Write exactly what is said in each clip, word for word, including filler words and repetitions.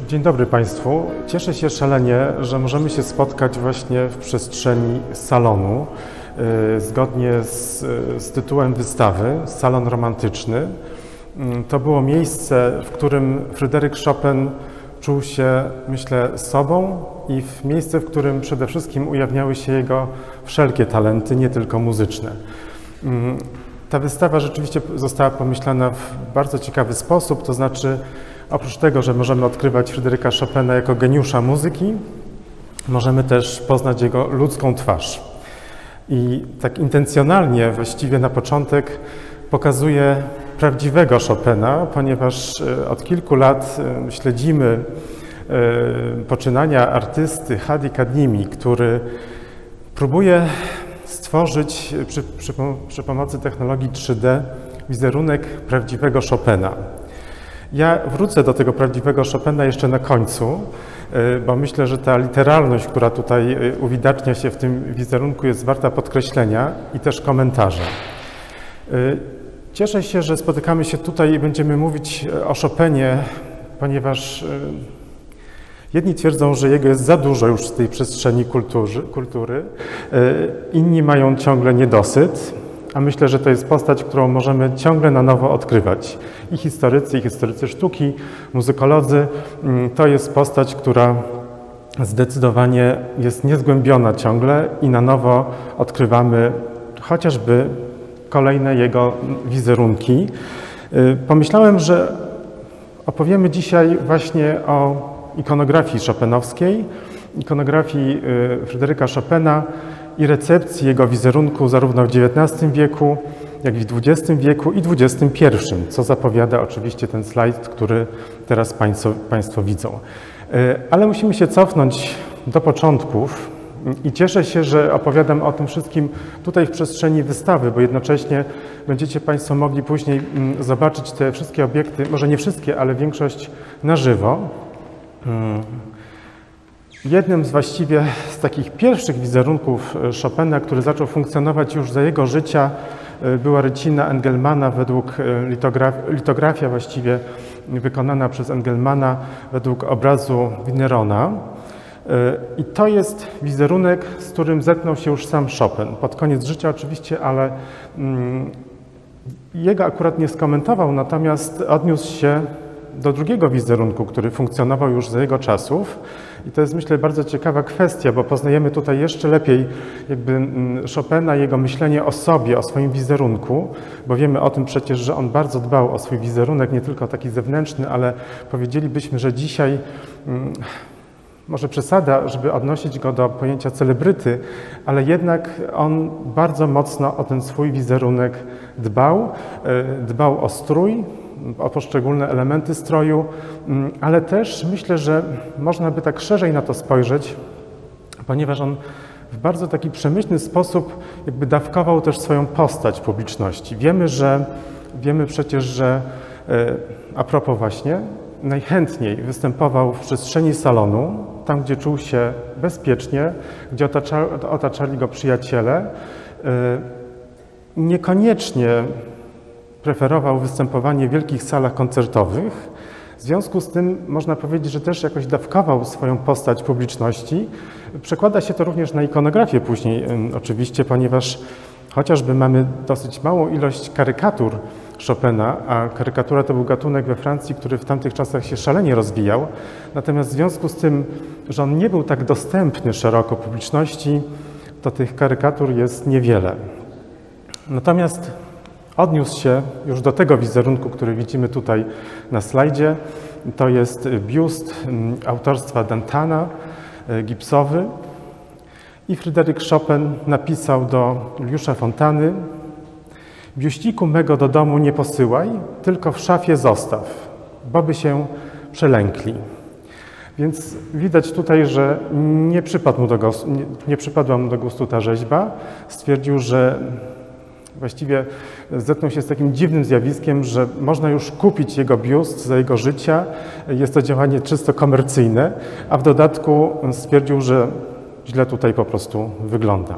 Dzień dobry Państwu. Cieszę się szalenie, że możemy się spotkać właśnie w przestrzeni salonu, yy, zgodnie z, z tytułem wystawy Salon Romantyczny. Yy, to było miejsce, w którym Fryderyk Chopin czuł się, myślę, sobą i w miejsce, w którym przede wszystkim ujawniały się jego wszelkie talenty, nie tylko muzyczne. Yy, ta wystawa rzeczywiście została pomyślana w bardzo ciekawy sposób, to znaczy oprócz tego, że możemy odkrywać Fryderyka Chopina jako geniusza muzyki, możemy też poznać jego ludzką twarz. I tak intencjonalnie właściwie na początek pokazuje prawdziwego Chopina, ponieważ od kilku lat śledzimy poczynania artysty Hadi Kadimi, który próbuje stworzyć przy, przy, przy pomocy technologii trzy D wizerunek prawdziwego Chopina. Ja wrócę do tego prawdziwego Chopina jeszcze na końcu, bo myślę, że ta literalność, która tutaj uwidacznia się w tym wizerunku, jest warta podkreślenia i też komentarza. Cieszę się, że spotykamy się tutaj i będziemy mówić o Chopinie, ponieważ jedni twierdzą, że jego jest za dużo już w tej przestrzeni kultury, kultury. Inni mają ciągle niedosyt. A myślę, że to jest postać, którą możemy ciągle na nowo odkrywać. I historycy, i historycy sztuki, muzykolodzy, to jest postać, która zdecydowanie jest niezgłębiona ciągle i na nowo odkrywamy chociażby kolejne jego wizerunki. Pomyślałem, że opowiemy dzisiaj właśnie o ikonografii chopinowskiej, ikonografii Fryderyka Chopina i recepcji jego wizerunku zarówno w dziewiętnastym wieku, jak i w dwudziestym wieku i dwudziestym pierwszym, co zapowiada oczywiście ten slajd, który teraz Państwo, Państwo widzą. Ale musimy się cofnąć do początków i cieszę się, że opowiadam o tym wszystkim tutaj w przestrzeni wystawy, bo jednocześnie będziecie Państwo mogli później zobaczyć te wszystkie obiekty, może nie wszystkie, ale większość na żywo. Jednym z właściwie z takich pierwszych wizerunków Chopina, który zaczął funkcjonować już za jego życia, była rycina Engelmana według litograf, litografia właściwie wykonana przez Engelmana według obrazu Wignerona. I to jest wizerunek, z którym zetknął się już sam Chopin. Pod koniec życia oczywiście, ale mm, jego akurat nie skomentował, natomiast odniósł się do drugiego wizerunku, który funkcjonował już za jego czasów. I to jest, myślę, bardzo ciekawa kwestia, bo poznajemy tutaj jeszcze lepiej jakby Chopina, jego myślenie o sobie, o swoim wizerunku, bo wiemy o tym przecież, że on bardzo dbał o swój wizerunek, nie tylko taki zewnętrzny, ale powiedzielibyśmy, że dzisiaj może przesada, żeby odnosić go do pojęcia celebryty, ale jednak on bardzo mocno o ten swój wizerunek dbał, dbał o strój, o poszczególne elementy stroju, ale też myślę, że można by tak szerzej na to spojrzeć, ponieważ on w bardzo taki przemyślny sposób jakby dawkował też swoją postać publiczności. Wiemy, że, wiemy przecież, że a propos właśnie, najchętniej występował w przestrzeni salonu, tam gdzie czuł się bezpiecznie, gdzie otacza, otaczali go przyjaciele. Niekoniecznie preferował występowanie w wielkich salach koncertowych. W związku z tym można powiedzieć, że też jakoś dawkował swoją postać publiczności. Przekłada się to również na ikonografię później oczywiście, ponieważ chociażby mamy dosyć małą ilość karykatur Chopina, a karykatura to był gatunek we Francji, który w tamtych czasach się szalenie rozwijał. Natomiast w związku z tym, że on nie był tak dostępny szeroko publiczności, to tych karykatur jest niewiele. Natomiast odniósł się już do tego wizerunku, który widzimy tutaj na slajdzie. To jest biust autorstwa Dantana, gipsowy. I Fryderyk Chopin napisał do Juliusza Fontany: biuściku mego do domu nie posyłaj, tylko w szafie zostaw, bo by się przelękli. Więc widać tutaj, że nie, przypadł mu do gustu, nie, nie przypadła mu do gustu ta rzeźba. Stwierdził, że właściwie zetknął się z takim dziwnym zjawiskiem, że można już kupić jego biust za jego życia. Jest to działanie czysto komercyjne, a w dodatku stwierdził, że źle tutaj po prostu wygląda.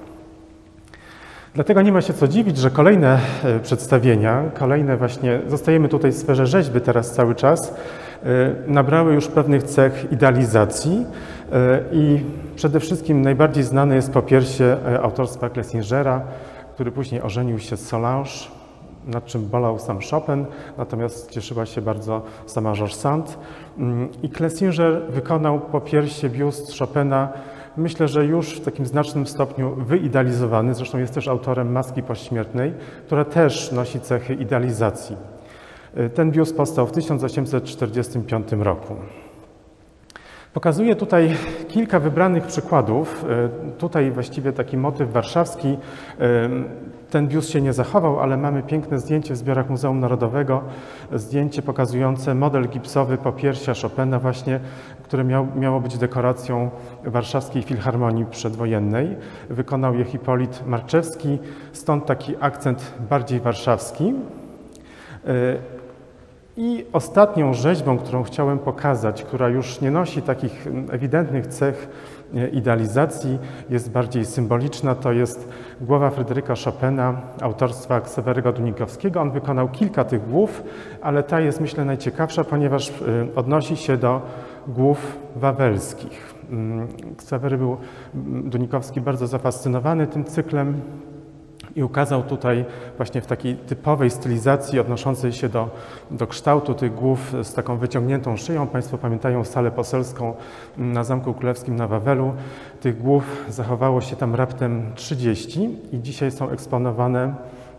Dlatego nie ma się co dziwić, że kolejne przedstawienia, kolejne właśnie, zostajemy tutaj w sferze rzeźby teraz cały czas, nabrały już pewnych cech idealizacji i przede wszystkim najbardziej znane jest popiersie autorstwa Clésingera, który później ożenił się z Solange, nad czym bolał sam Chopin, natomiast cieszyła się bardzo sama George Sand. I Clésinger wykonał popiersie biust Chopina, myślę, że już w takim znacznym stopniu wyidealizowany, zresztą jest też autorem Maski Pośmiertnej, która też nosi cechy idealizacji. Ten biust powstał w tysiąc osiemset czterdziestym piątym roku. Pokazuję tutaj kilka wybranych przykładów. Tutaj właściwie taki motyw warszawski. Ten biust się nie zachował, ale mamy piękne zdjęcie w zbiorach Muzeum Narodowego. Zdjęcie pokazujące model gipsowy popiersia Chopina właśnie, które miał, miało być dekoracją Warszawskiej Filharmonii przedwojennej. Wykonał je Hipolit Marczewski, stąd taki akcent bardziej warszawski. I ostatnią rzeźbą, którą chciałem pokazać, która już nie nosi takich ewidentnych cech idealizacji, jest bardziej symboliczna, to jest głowa Fryderyka Chopina autorstwa Ksawery'ego Dunikowskiego. On wykonał kilka tych głów, ale ta jest, myślę, najciekawsza, ponieważ odnosi się do głów wawelskich. Ksawery był Dunikowski bardzo zafascynowany tym cyklem i ukazał tutaj właśnie w takiej typowej stylizacji odnoszącej się do, do kształtu tych głów z taką wyciągniętą szyją. Państwo pamiętają salę poselską na Zamku Królewskim na Wawelu. Tych głów zachowało się tam raptem trzydzieści i dzisiaj są eksponowane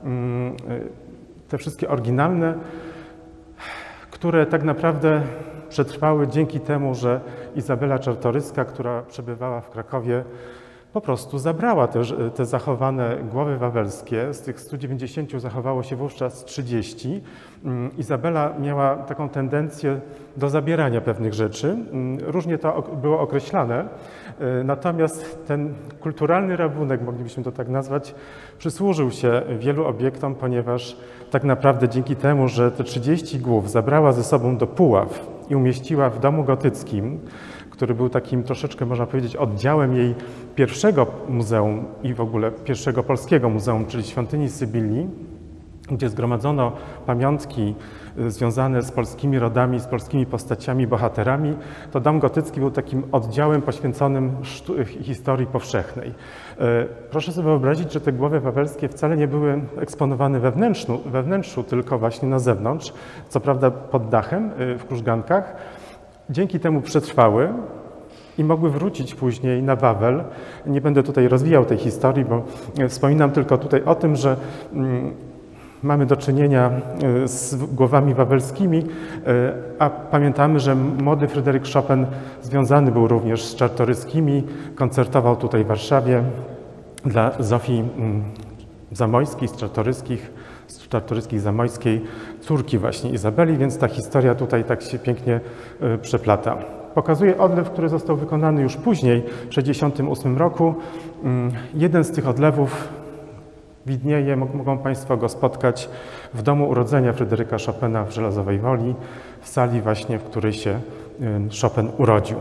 te wszystkie oryginalne, które tak naprawdę przetrwały dzięki temu, że Izabela Czartoryska, która przebywała w Krakowie, po prostu zabrała te, te zachowane głowy wawelskie. Z tych stu dziewięćdziesięciu zachowało się wówczas trzydzieści. Izabela miała taką tendencję do zabierania pewnych rzeczy. Różnie to było określane. Natomiast ten kulturalny rabunek, moglibyśmy to tak nazwać, przysłużył się wielu obiektom, ponieważ tak naprawdę dzięki temu, że te trzydzieści głów zabrała ze sobą do Puław i umieściła w domu gotyckim, który był takim troszeczkę, można powiedzieć, oddziałem jej pierwszego muzeum i w ogóle pierwszego polskiego muzeum, czyli Świątyni Sybillii, gdzie zgromadzono pamiątki związane z polskimi rodami, z polskimi postaciami, bohaterami, to dom gotycki był takim oddziałem poświęconym historii powszechnej. Proszę sobie wyobrazić, że te głowy wawelskie wcale nie były eksponowane we wnętrzu, we wnętrzu, tylko właśnie na zewnątrz, co prawda pod dachem, w krużgankach. Dzięki temu przetrwały i mogły wrócić później na Wawel. Nie będę tutaj rozwijał tej historii, bo wspominam tylko tutaj o tym, że mamy do czynienia z głowami wawelskimi, a pamiętamy, że młody Fryderyk Chopin związany był również z Czartoryskimi, koncertował tutaj w Warszawie dla Zofii Zamojskiej, z Czartoryskich, z Czartoryskiej Zamojskiej, córki właśnie Izabeli, więc ta historia tutaj tak się pięknie przeplata. Pokazuje odlew, który został wykonany już później, w tysiąc dziewięćset sześćdziesiątym ósmym roku. Jeden z tych odlewów widnieje, mogą Państwo go spotkać w domu urodzenia Fryderyka Chopina w Żelazowej Woli, w sali właśnie, w której się Chopin urodził.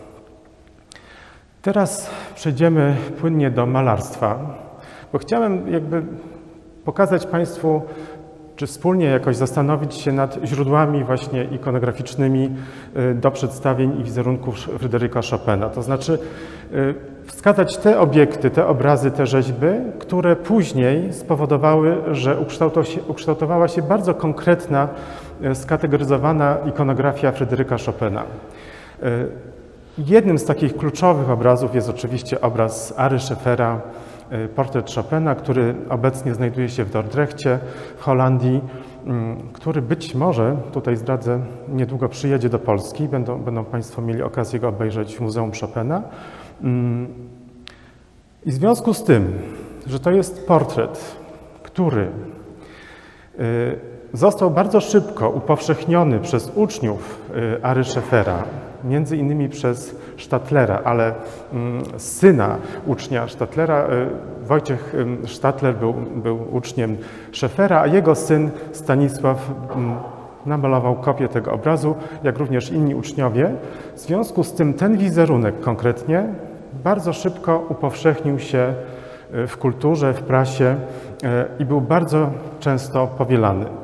Teraz przejdziemy płynnie do malarstwa, bo chciałem jakby pokazać Państwu, czy wspólnie jakoś zastanowić się nad źródłami właśnie ikonograficznymi do przedstawień i wizerunków Fryderyka Chopina. To znaczy wskazać te obiekty, te obrazy, te rzeźby, które później spowodowały, że ukształtowała się bardzo konkretna, skategoryzowana ikonografia Fryderyka Chopina. Jednym z takich kluczowych obrazów jest oczywiście obraz Ary Scheffera, portret Chopina, który obecnie znajduje się w Dordrechcie w Holandii, który być może, tutaj zdradzę, niedługo przyjedzie do Polski. Będą, będą Państwo mieli okazję go obejrzeć w Muzeum Chopina. I w związku z tym, że to jest portret, który został bardzo szybko upowszechniony przez uczniów Ary Scheffera, między innymi przez Stadlera, ale syna ucznia Stadlera, Wojciech Stadler był, był uczniem Scheffera, a jego syn Stanisław namalował kopię tego obrazu, jak również inni uczniowie. W związku z tym ten wizerunek konkretnie bardzo szybko upowszechnił się w kulturze, w prasie i był bardzo często powielany.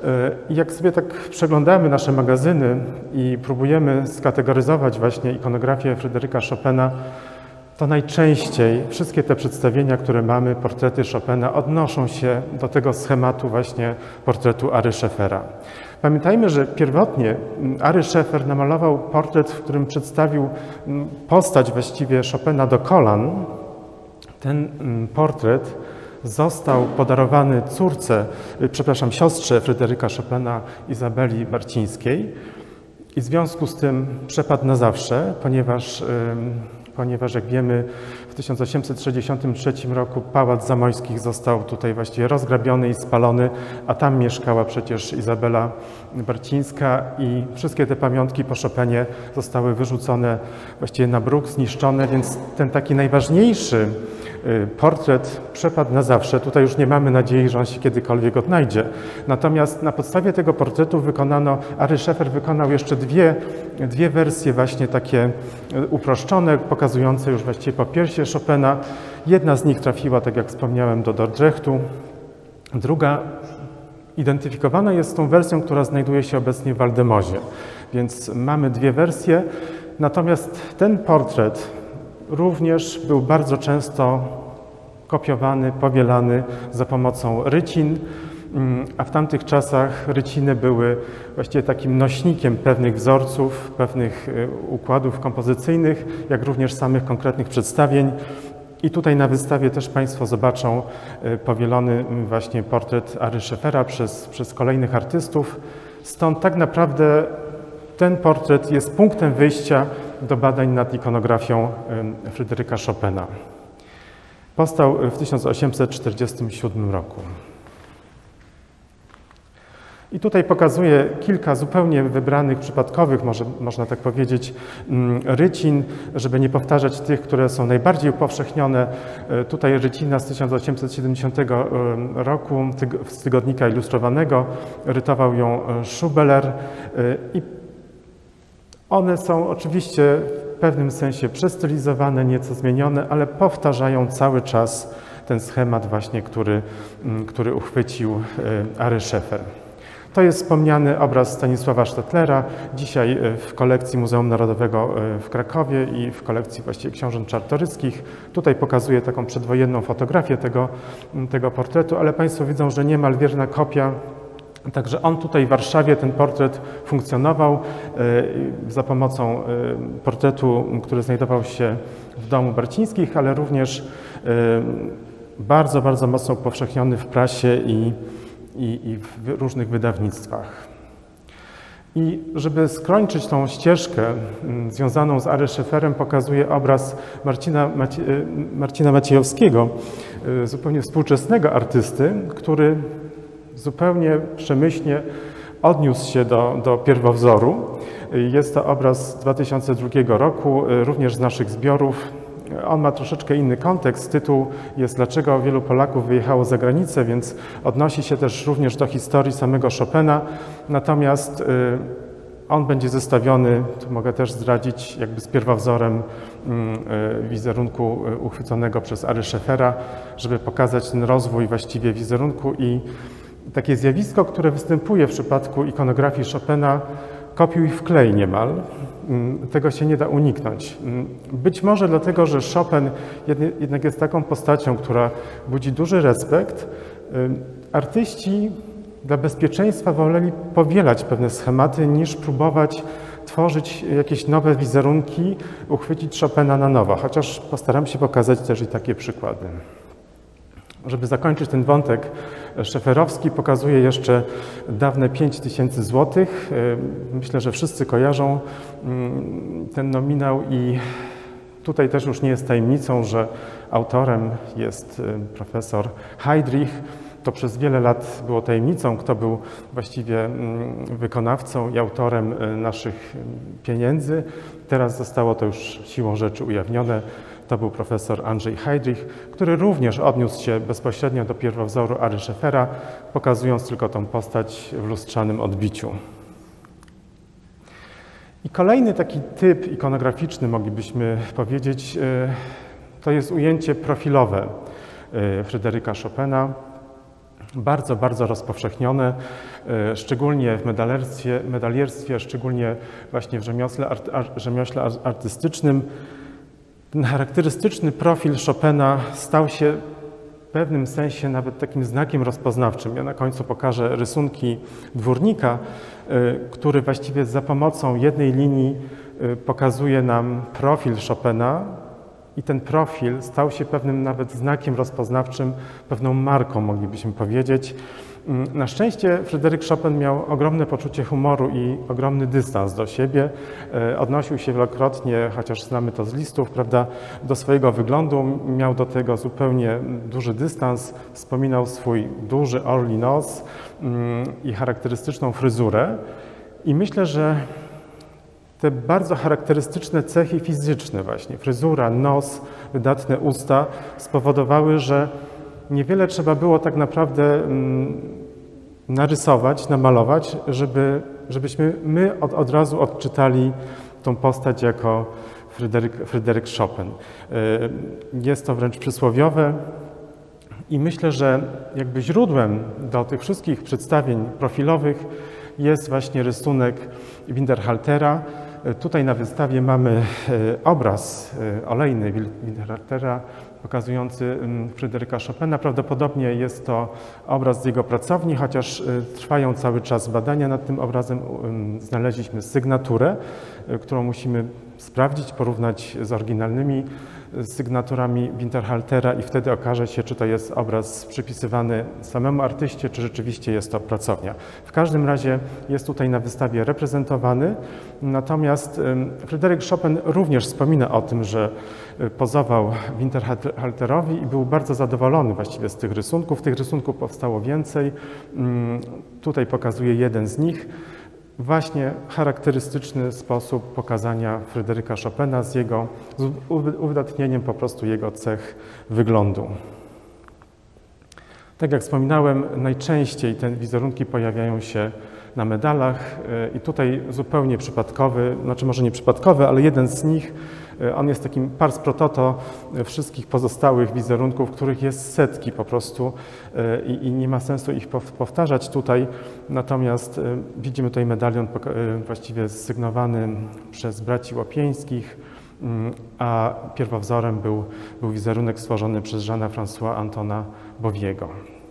Jak sobie tak przeglądamy nasze magazyny i próbujemy skategoryzować właśnie ikonografię Fryderyka Chopina, to najczęściej wszystkie te przedstawienia, które mamy, portrety Chopina, odnoszą się do tego schematu właśnie portretu Ary Schäfera. Pamiętajmy, że pierwotnie Ary Schäfer namalował portret, w którym przedstawił postać właściwie Chopina do kolan. Ten portret został podarowany córce, przepraszam, siostrze Fryderyka Chopina, Izabeli Marcińskiej i w związku z tym przepadł na zawsze, ponieważ ponieważ jak wiemy w tysiąc osiemset sześćdziesiątym trzecim roku Pałac Zamoyskich został tutaj właściwie rozgrabiony i spalony, a tam mieszkała przecież Izabela Marcińska i wszystkie te pamiątki po Chopinie zostały wyrzucone właściwie na bruk, zniszczone, więc ten taki najważniejszy portret przepadł na zawsze. Tutaj już nie mamy nadziei, że on się kiedykolwiek odnajdzie. Natomiast na podstawie tego portretu wykonano, Ary Schäfer wykonał jeszcze dwie, dwie wersje właśnie takie uproszczone, pokazujące już właściwie popiersie Chopina. Jedna z nich trafiła, tak jak wspomniałem, do Dordrechtu. Druga identyfikowana jest z tą wersją, która znajduje się obecnie w Waldemozie. Więc mamy dwie wersje. Natomiast ten portret również był bardzo często kopiowany, powielany za pomocą rycin, a w tamtych czasach ryciny były właściwie takim nośnikiem pewnych wzorców, pewnych układów kompozycyjnych, jak również samych konkretnych przedstawień. I tutaj na wystawie też Państwo zobaczą powielony właśnie portret Ary Schäfera przez, przez kolejnych artystów. Stąd tak naprawdę ten portret jest punktem wyjścia do badań nad ikonografią Fryderyka Chopina. Powstał w tysiąc osiemset czterdziestym siódmym roku. I tutaj pokazuję kilka zupełnie wybranych, przypadkowych, może, można tak powiedzieć, rycin, żeby nie powtarzać tych, które są najbardziej upowszechnione. Tutaj rycina z tysiąc osiemset siedemdziesiątego roku z Tygodnika Ilustrowanego, rytował ją Schubeler i one są oczywiście w pewnym sensie przestylizowane, nieco zmienione, ale powtarzają cały czas ten schemat właśnie, który, który uchwycił Ary Schäfer. To jest wspomniany obraz Stanisława Sztetlera, dzisiaj w kolekcji Muzeum Narodowego w Krakowie i w kolekcji właściwie książąt czartoryskich. Tutaj pokazuję taką przedwojenną fotografię tego, tego portretu, ale Państwo widzą, że niemal wierna kopia. Także on tutaj w Warszawie, ten portret funkcjonował za pomocą portretu, który znajdował się w domu Barcińskich, ale również bardzo, bardzo mocno upowszechniony w prasie i, i, i w różnych wydawnictwach. I żeby skończyć tą ścieżkę związaną z Ary Schäferem, pokazuję obraz Marcina, Macie, Marcina Maciejowskiego, zupełnie współczesnego artysty, który zupełnie przemyślnie odniósł się do, do pierwowzoru. Jest to obraz z dwa tysiące drugiego roku, również z naszych zbiorów. On ma troszeczkę inny kontekst. Tytuł jest "Dlaczego wielu Polaków wyjechało za granicę", więc odnosi się też również do historii samego Chopina. Natomiast on będzie zestawiony, tu mogę też zdradzić, jakby z pierwowzorem wizerunku uchwyconego przez Ary Schäfera, żeby pokazać ten rozwój właściwie wizerunku i takie zjawisko, które występuje w przypadku ikonografii Chopina, kopiuj wklej niemal. Tego się nie da uniknąć. Być może dlatego, że Chopin jednak jest taką postacią, która budzi duży respekt. Artyści dla bezpieczeństwa woleli powielać pewne schematy, niż próbować tworzyć jakieś nowe wizerunki, uchwycić Chopina na nowo, chociaż postaram się pokazać też i takie przykłady. Żeby zakończyć ten wątek szeferowski, pokazuję jeszcze dawne pięć tysięcy złotych. Myślę, że wszyscy kojarzą ten nominał i tutaj też już nie jest tajemnicą, że autorem jest profesor Heydrich. To przez wiele lat było tajemnicą, kto był właściwie wykonawcą i autorem naszych pieniędzy. Teraz zostało to już siłą rzeczy ujawnione. To był profesor Andrzej Heydrich, który również odniósł się bezpośrednio do pierwowzoru Ary Schäfera, pokazując tylko tą postać w lustrzanym odbiciu. I kolejny taki typ ikonograficzny, moglibyśmy powiedzieć, to jest ujęcie profilowe Fryderyka Chopina. bardzo, bardzo rozpowszechnione, szczególnie w medalierstwie, medalierstwie szczególnie właśnie w rzemiośle, art, rzemiośle artystycznym. Ten charakterystyczny profil Chopina stał się w pewnym sensie nawet takim znakiem rozpoznawczym. Ja na końcu pokażę rysunki dwórnika, który właściwie za pomocą jednej linii pokazuje nam profil Chopina i ten profil stał się pewnym nawet znakiem rozpoznawczym, pewną marką, moglibyśmy powiedzieć. Na szczęście Fryderyk Chopin miał ogromne poczucie humoru i ogromny dystans do siebie. Odnosił się wielokrotnie, chociaż znamy to z listów, prawda, do swojego wyglądu. Miał do tego zupełnie duży dystans. Wspominał swój duży orli nos i charakterystyczną fryzurę. I myślę, że te bardzo charakterystyczne cechy fizyczne właśnie, fryzura, nos, wydatne usta spowodowały, że niewiele trzeba było tak naprawdę narysować, namalować, żeby, żebyśmy my od, od razu odczytali tą postać jako Fryderyk, Fryderyk Chopin. Jest to wręcz przysłowiowe i myślę, że jakby źródłem do tych wszystkich przedstawień profilowych jest właśnie rysunek Winterhaltera. Tutaj na wystawie mamy obraz olejny Winterhaltera pokazujący Fryderyka Chopina. Prawdopodobnie jest to obraz z jego pracowni, chociaż trwają cały czas badania nad tym obrazem. Znaleźliśmy sygnaturę, którą musimy sprawdzić, porównać z oryginalnymi sygnaturami Winterhaltera i wtedy okaże się, czy to jest obraz przypisywany samemu artyście, czy rzeczywiście jest to pracownia. W każdym razie jest tutaj na wystawie reprezentowany, natomiast Fryderyk Chopin również wspomina o tym, że pozował Winterhalterowi i był bardzo zadowolony właściwie z tych rysunków. Tych rysunków powstało więcej. Tutaj pokazuję jeden z nich. Właśnie charakterystyczny sposób pokazania Fryderyka Chopina z jego z uwydatnieniem po prostu jego cech wyglądu. Tak jak wspominałem, najczęściej te wizerunki pojawiają się na medalach i tutaj zupełnie przypadkowy, znaczy może nie przypadkowy, ale jeden z nich, on jest takim pars pro toto wszystkich pozostałych wizerunków, których jest setki po prostu i, i nie ma sensu ich powtarzać tutaj. Natomiast widzimy tutaj medalion właściwie sygnowany przez braci Łopieńskich, a pierwowzorem był, był wizerunek stworzony przez Jeana François Antona Boviego.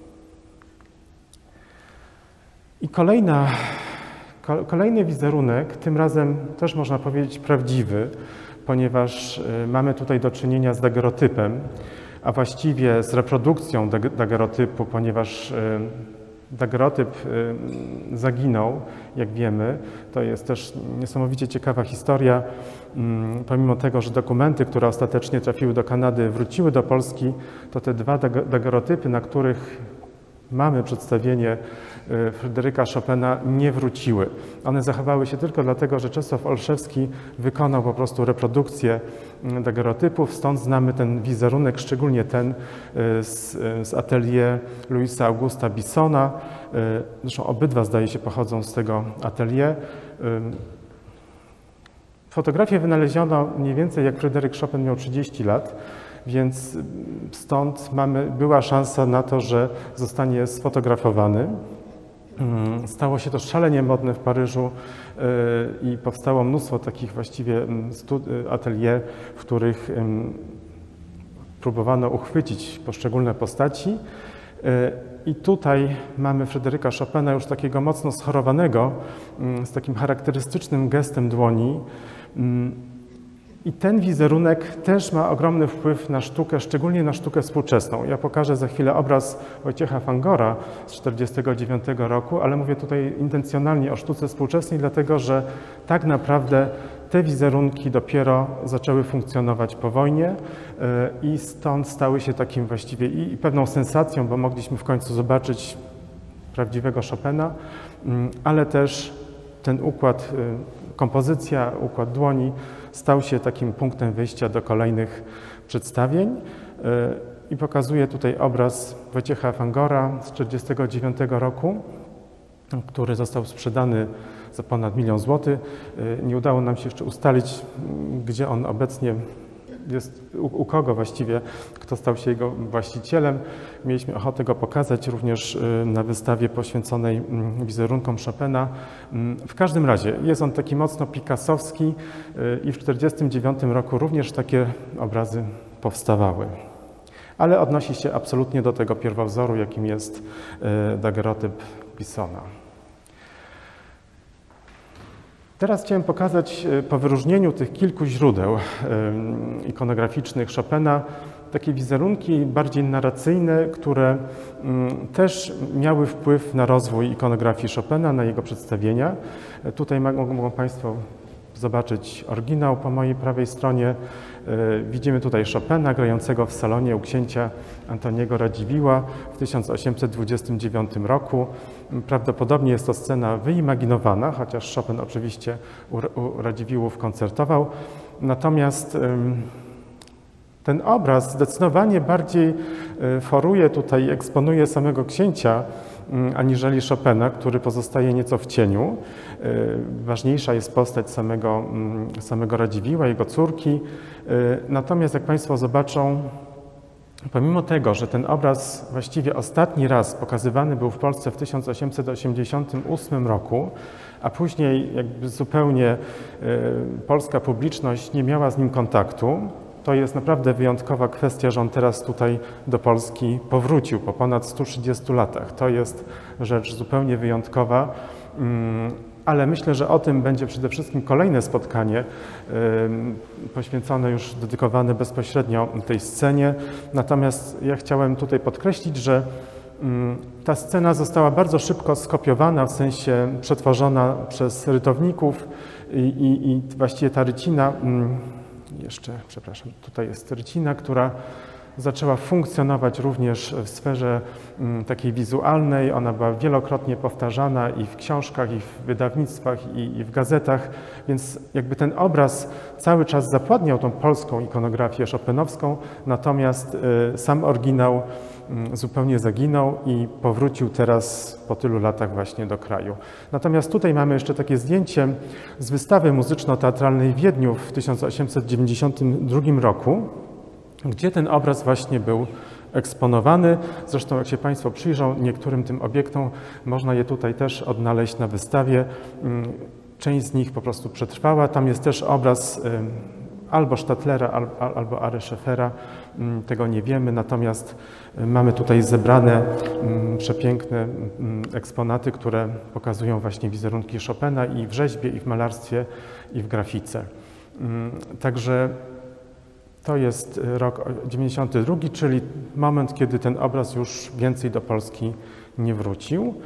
I kolejna, kolejny wizerunek, tym razem też można powiedzieć prawdziwy, ponieważ mamy tutaj do czynienia z dagerotypem, a właściwie z reprodukcją dagerotypu, ponieważ dagerotyp zaginął, jak wiemy. To jest też niesamowicie ciekawa historia. Pomimo tego, że dokumenty, które ostatecznie trafiły do Kanady, wróciły do Polski, to te dwa dagerotypy, na których mamy przedstawienie Fryderyka Chopina, nie wróciły. One zachowały się tylko dlatego, że Czesław Olszewski wykonał po prostu reprodukcję dagerotypów, stąd znamy ten wizerunek, szczególnie ten z, z atelier Louisa Augusta Bissona. Zresztą obydwa, zdaje się, pochodzą z tego atelier. Fotografię wynaleziono mniej więcej jak Fryderyk Chopin miał trzydzieści lat. Więc stąd mamy, była szansa na to, że zostanie sfotografowany. Stało się to szalenie modne w Paryżu i powstało mnóstwo takich właściwie atelier, w których próbowano uchwycić poszczególne postaci. I tutaj mamy Fryderyka Chopina już takiego mocno schorowanego, z takim charakterystycznym gestem dłoni. I ten wizerunek też ma ogromny wpływ na sztukę, szczególnie na sztukę współczesną. Ja pokażę za chwilę obraz Wojciecha Fangora z tysiąc dziewięćset czterdziestego dziewiątego roku, ale mówię tutaj intencjonalnie o sztuce współczesnej, dlatego że tak naprawdę te wizerunki dopiero zaczęły funkcjonować po wojnie i stąd stały się takim właściwie i pewną sensacją, bo mogliśmy w końcu zobaczyć prawdziwego Chopina, ale też ten układ, kompozycja, układ dłoni stał się takim punktem wyjścia do kolejnych przedstawień i pokazuję tutaj obraz Wojciecha Fangora z tysiąc dziewięćset czterdziestego dziewiątego roku, który został sprzedany za ponad milion złotych. Nie udało nam się jeszcze ustalić, gdzie on obecnie jest u, u kogo właściwie, kto stał się jego właścicielem. Mieliśmy ochotę go pokazać również na wystawie poświęconej wizerunkom Chopina. W każdym razie jest on taki mocno picassowski i w tysiąc dziewięćset czterdziestym dziewiątym roku również takie obrazy powstawały. Ale odnosi się absolutnie do tego pierwowzoru, jakim jest daguerreotyp Pissona. Teraz chciałem pokazać po wyróżnieniu tych kilku źródeł ikonograficznych Chopina takie wizerunki bardziej narracyjne, które też miały wpływ na rozwój ikonografii Chopina, na jego przedstawienia. Tutaj mogą Państwo zobaczyć oryginał po mojej prawej stronie. Widzimy tutaj Chopina grającego w salonie u księcia Antoniego Radziwiłła w tysiąc osiemset dwudziestym dziewiątym roku. Prawdopodobnie jest to scena wyimaginowana, chociaż Chopin oczywiście u Radziwiłłów koncertował. Natomiast ten obraz zdecydowanie bardziej foruje tutaj, eksponuje samego księcia, aniżeli Chopina, który pozostaje nieco w cieniu. Ważniejsza jest postać samego, samego Radziwiłła, jego córki. Natomiast jak Państwo zobaczą, pomimo tego, że ten obraz właściwie ostatni raz pokazywany był w Polsce w tysiąc osiemset osiemdziesiątym ósmym roku, a później jakby zupełnie polska publiczność nie miała z nim kontaktu, to jest naprawdę wyjątkowa kwestia, że on teraz tutaj do Polski powrócił po ponad stu trzydziestu latach. To jest rzecz zupełnie wyjątkowa, ale myślę, że o tym będzie przede wszystkim kolejne spotkanie poświęcone już, dedykowane bezpośrednio tej scenie. Natomiast ja chciałem tutaj podkreślić, że ta scena została bardzo szybko skopiowana, w sensie przetworzona przez rytowników i, i, i właściwie ta rycina, jeszcze, przepraszam, tutaj jest rycina, która zaczęła funkcjonować również w sferze takiej wizualnej. Ona była wielokrotnie powtarzana i w książkach, i w wydawnictwach, i, i w gazetach, więc jakby ten obraz cały czas zapładniał tą polską ikonografię chopinowską, natomiast y, sam oryginał y, zupełnie zaginął i powrócił teraz po tylu latach właśnie do kraju. Natomiast tutaj mamy jeszcze takie zdjęcie z wystawy muzyczno-teatralnej w Wiedniu w tysiąc osiemset dziewięćdziesiątym drugim roku, gdzie ten obraz właśnie był eksponowany. Zresztą jak się Państwo przyjrzą niektórym tym obiektom, można je tutaj też odnaleźć na wystawie. Część z nich po prostu przetrwała. Tam jest też obraz albo Stadlera, albo Ary Schäfera. Tego nie wiemy, natomiast mamy tutaj zebrane przepiękne eksponaty, które pokazują właśnie wizerunki Chopina i w rzeźbie, i w malarstwie, i w grafice. Także to jest rok dziewięćdziesiąty drugi, czyli moment, kiedy ten obraz już więcej do Polski nie wrócił.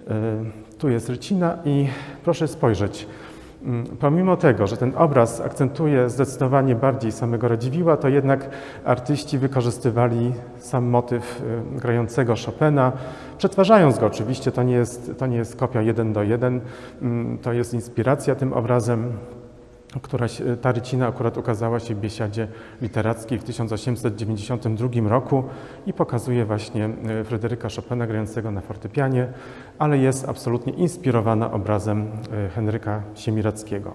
Tu jest rycina i proszę spojrzeć. Pomimo tego, że ten obraz akcentuje zdecydowanie bardziej samego Radziwiłła, to jednak artyści wykorzystywali sam motyw grającego Chopina, przetwarzając go oczywiście. To nie jest, to nie jest kopia jeden do jeden, to jest inspiracja tym obrazem. Która, ta rycina akurat ukazała się w Biesiadzie Literackiej w tysiąc osiemset dziewięćdziesiątym drugim roku i pokazuje właśnie Fryderyka Chopina grającego na fortepianie, ale jest absolutnie inspirowana obrazem Henryka Siemiradzkiego.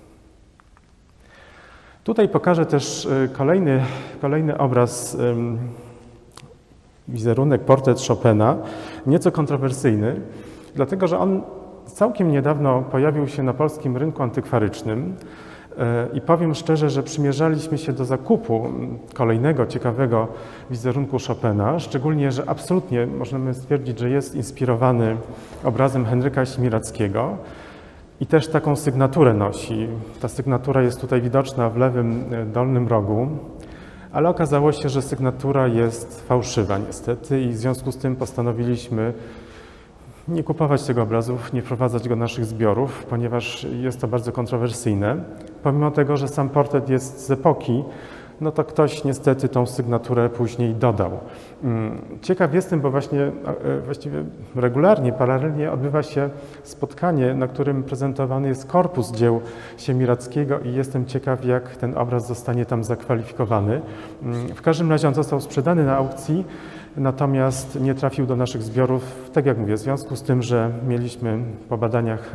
Tutaj pokażę też kolejny, kolejny obraz, wizerunek, portret Chopina, nieco kontrowersyjny, dlatego że on całkiem niedawno pojawił się na polskim rynku antykwarycznym i powiem szczerze, że przymierzaliśmy się do zakupu kolejnego ciekawego wizerunku Chopina, szczególnie, że absolutnie możemy stwierdzić, że jest inspirowany obrazem Henryka Siemiradzkiego i też taką sygnaturę nosi. Ta sygnatura jest tutaj widoczna w lewym dolnym rogu, ale okazało się, że sygnatura jest fałszywa niestety i w związku z tym postanowiliśmy nie kupować tego obrazu, nie wprowadzać go do naszych zbiorów, ponieważ jest to bardzo kontrowersyjne. Pomimo tego, że sam portret jest z epoki, no to ktoś niestety tą sygnaturę później dodał. Ciekaw jestem, bo właśnie właściwie regularnie, paralelnie odbywa się spotkanie, na którym prezentowany jest korpus dzieł Siemiradzkiego i jestem ciekaw, jak ten obraz zostanie tam zakwalifikowany. W każdym razie on został sprzedany na aukcji, natomiast nie trafił do naszych zbiorów, tak jak mówię, w związku z tym, że mieliśmy po badaniach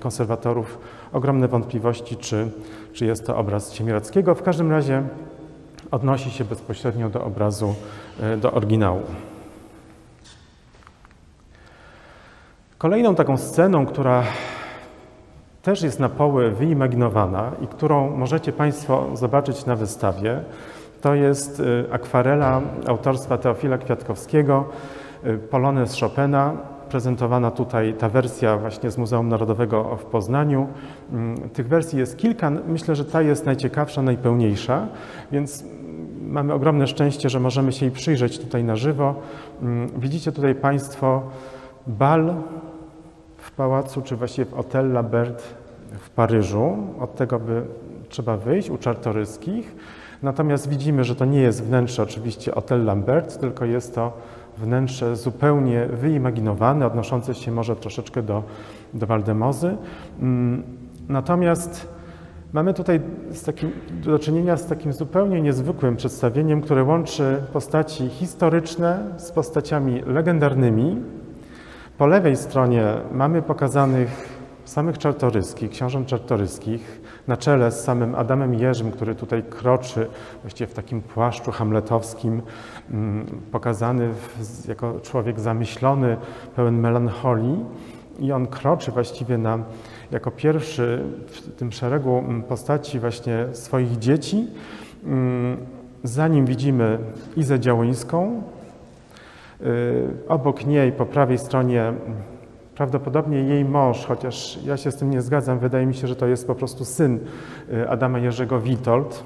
konserwatorów ogromne wątpliwości, czy, czy jest to obraz Siemiradzkiego. W każdym razie odnosi się bezpośrednio do obrazu, do oryginału. Kolejną taką sceną, która też jest na poły wyimaginowana i którą możecie Państwo zobaczyć na wystawie, to jest akwarela autorstwa Teofila Kwiatkowskiego, Polonez Chopina, prezentowana tutaj ta wersja właśnie z Muzeum Narodowego w Poznaniu. Tych wersji jest kilka, myślę, że ta jest najciekawsza, najpełniejsza, więc mamy ogromne szczęście, że możemy się jej przyjrzeć tutaj na żywo. Widzicie tutaj Państwo bal w pałacu, czy właściwie w Hotel Lambert w Paryżu. Od tego by trzeba wyjść u Czartoryskich. Natomiast widzimy, że to nie jest wnętrze oczywiście Hotel Lambert, tylko jest to wnętrze zupełnie wyimaginowane, odnoszące się może troszeczkę do, do Waldemozy. Natomiast mamy tutaj z takim, do czynienia z takim zupełnie niezwykłym przedstawieniem, które łączy postaci historyczne z postaciami legendarnymi. Po lewej stronie mamy pokazanych samych Czartoryskich, książąt Czartoryskich, na czele z samym Adamem Jerzym, który tutaj kroczy właściwie w takim płaszczu hamletowskim, pokazany jako człowiek zamyślony, pełen melancholii. I on kroczy właściwie na, jako pierwszy w tym szeregu postaci właśnie swoich dzieci. Za nim widzimy Izę Działyńską. Obok niej po prawej stronie prawdopodobnie jej mąż, chociaż ja się z tym nie zgadzam, wydaje mi się, że to jest po prostu syn Adama Jerzego, Witold.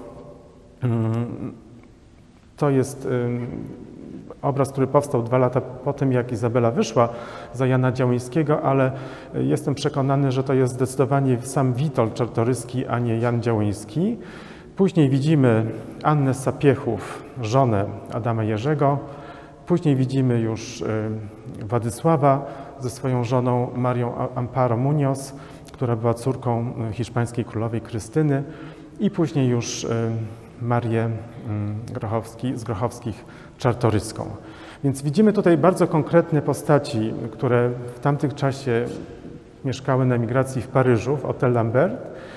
To jest obraz, który powstał dwa lata po tym, jak Izabela wyszła za Jana Działyńskiego, ale jestem przekonany, że to jest zdecydowanie sam Witold Czartoryski, a nie Jan Działyński. Później widzimy Annę Sapiechów, żonę Adama Jerzego. Później widzimy już Władysława ze swoją żoną Marią Amparo Muñoz, która była córką hiszpańskiej królowej Krystyny, i później już Marię Grochowski, z Grochowskich Czartoryską. Więc widzimy tutaj bardzo konkretne postaci, które w tamtym czasie mieszkały na emigracji w Paryżu, w Hotel Lambert.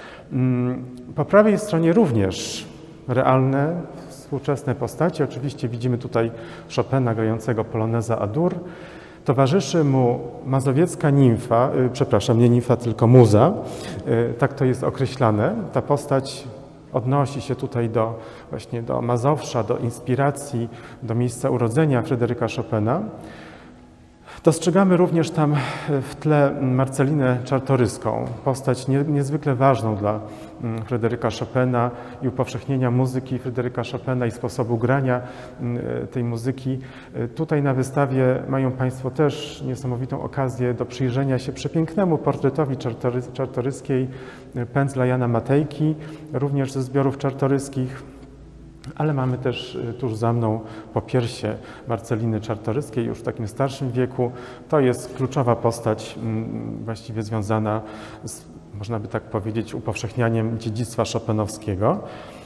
Po prawej stronie również realne, współczesne postaci. Oczywiście widzimy tutaj Chopina grającego poloneza Adur. Towarzyszy mu mazowiecka nimfa, przepraszam, nie nimfa, tylko muza. Tak to jest określane. Ta postać odnosi się tutaj do, właśnie do Mazowsza, do inspiracji, do miejsca urodzenia Fryderyka Chopina. Dostrzegamy również tam w tle Marcelinę Czartoryską, postać nie, niezwykle ważną dla Fryderyka Chopina i upowszechnienia muzyki Fryderyka Chopina i sposobu grania tej muzyki. Tutaj na wystawie mają Państwo też niesamowitą okazję do przyjrzenia się przepięknemu portretowi Czartory, Czartoryskiej pędzla Jana Matejki, również ze zbiorów czartoryskich. Ale mamy też tuż za mną popiersie Marceliny Czartoryskiej już w takim starszym wieku. To jest kluczowa postać właściwie związana z, można by tak powiedzieć, upowszechnianiem dziedzictwa chopinowskiego.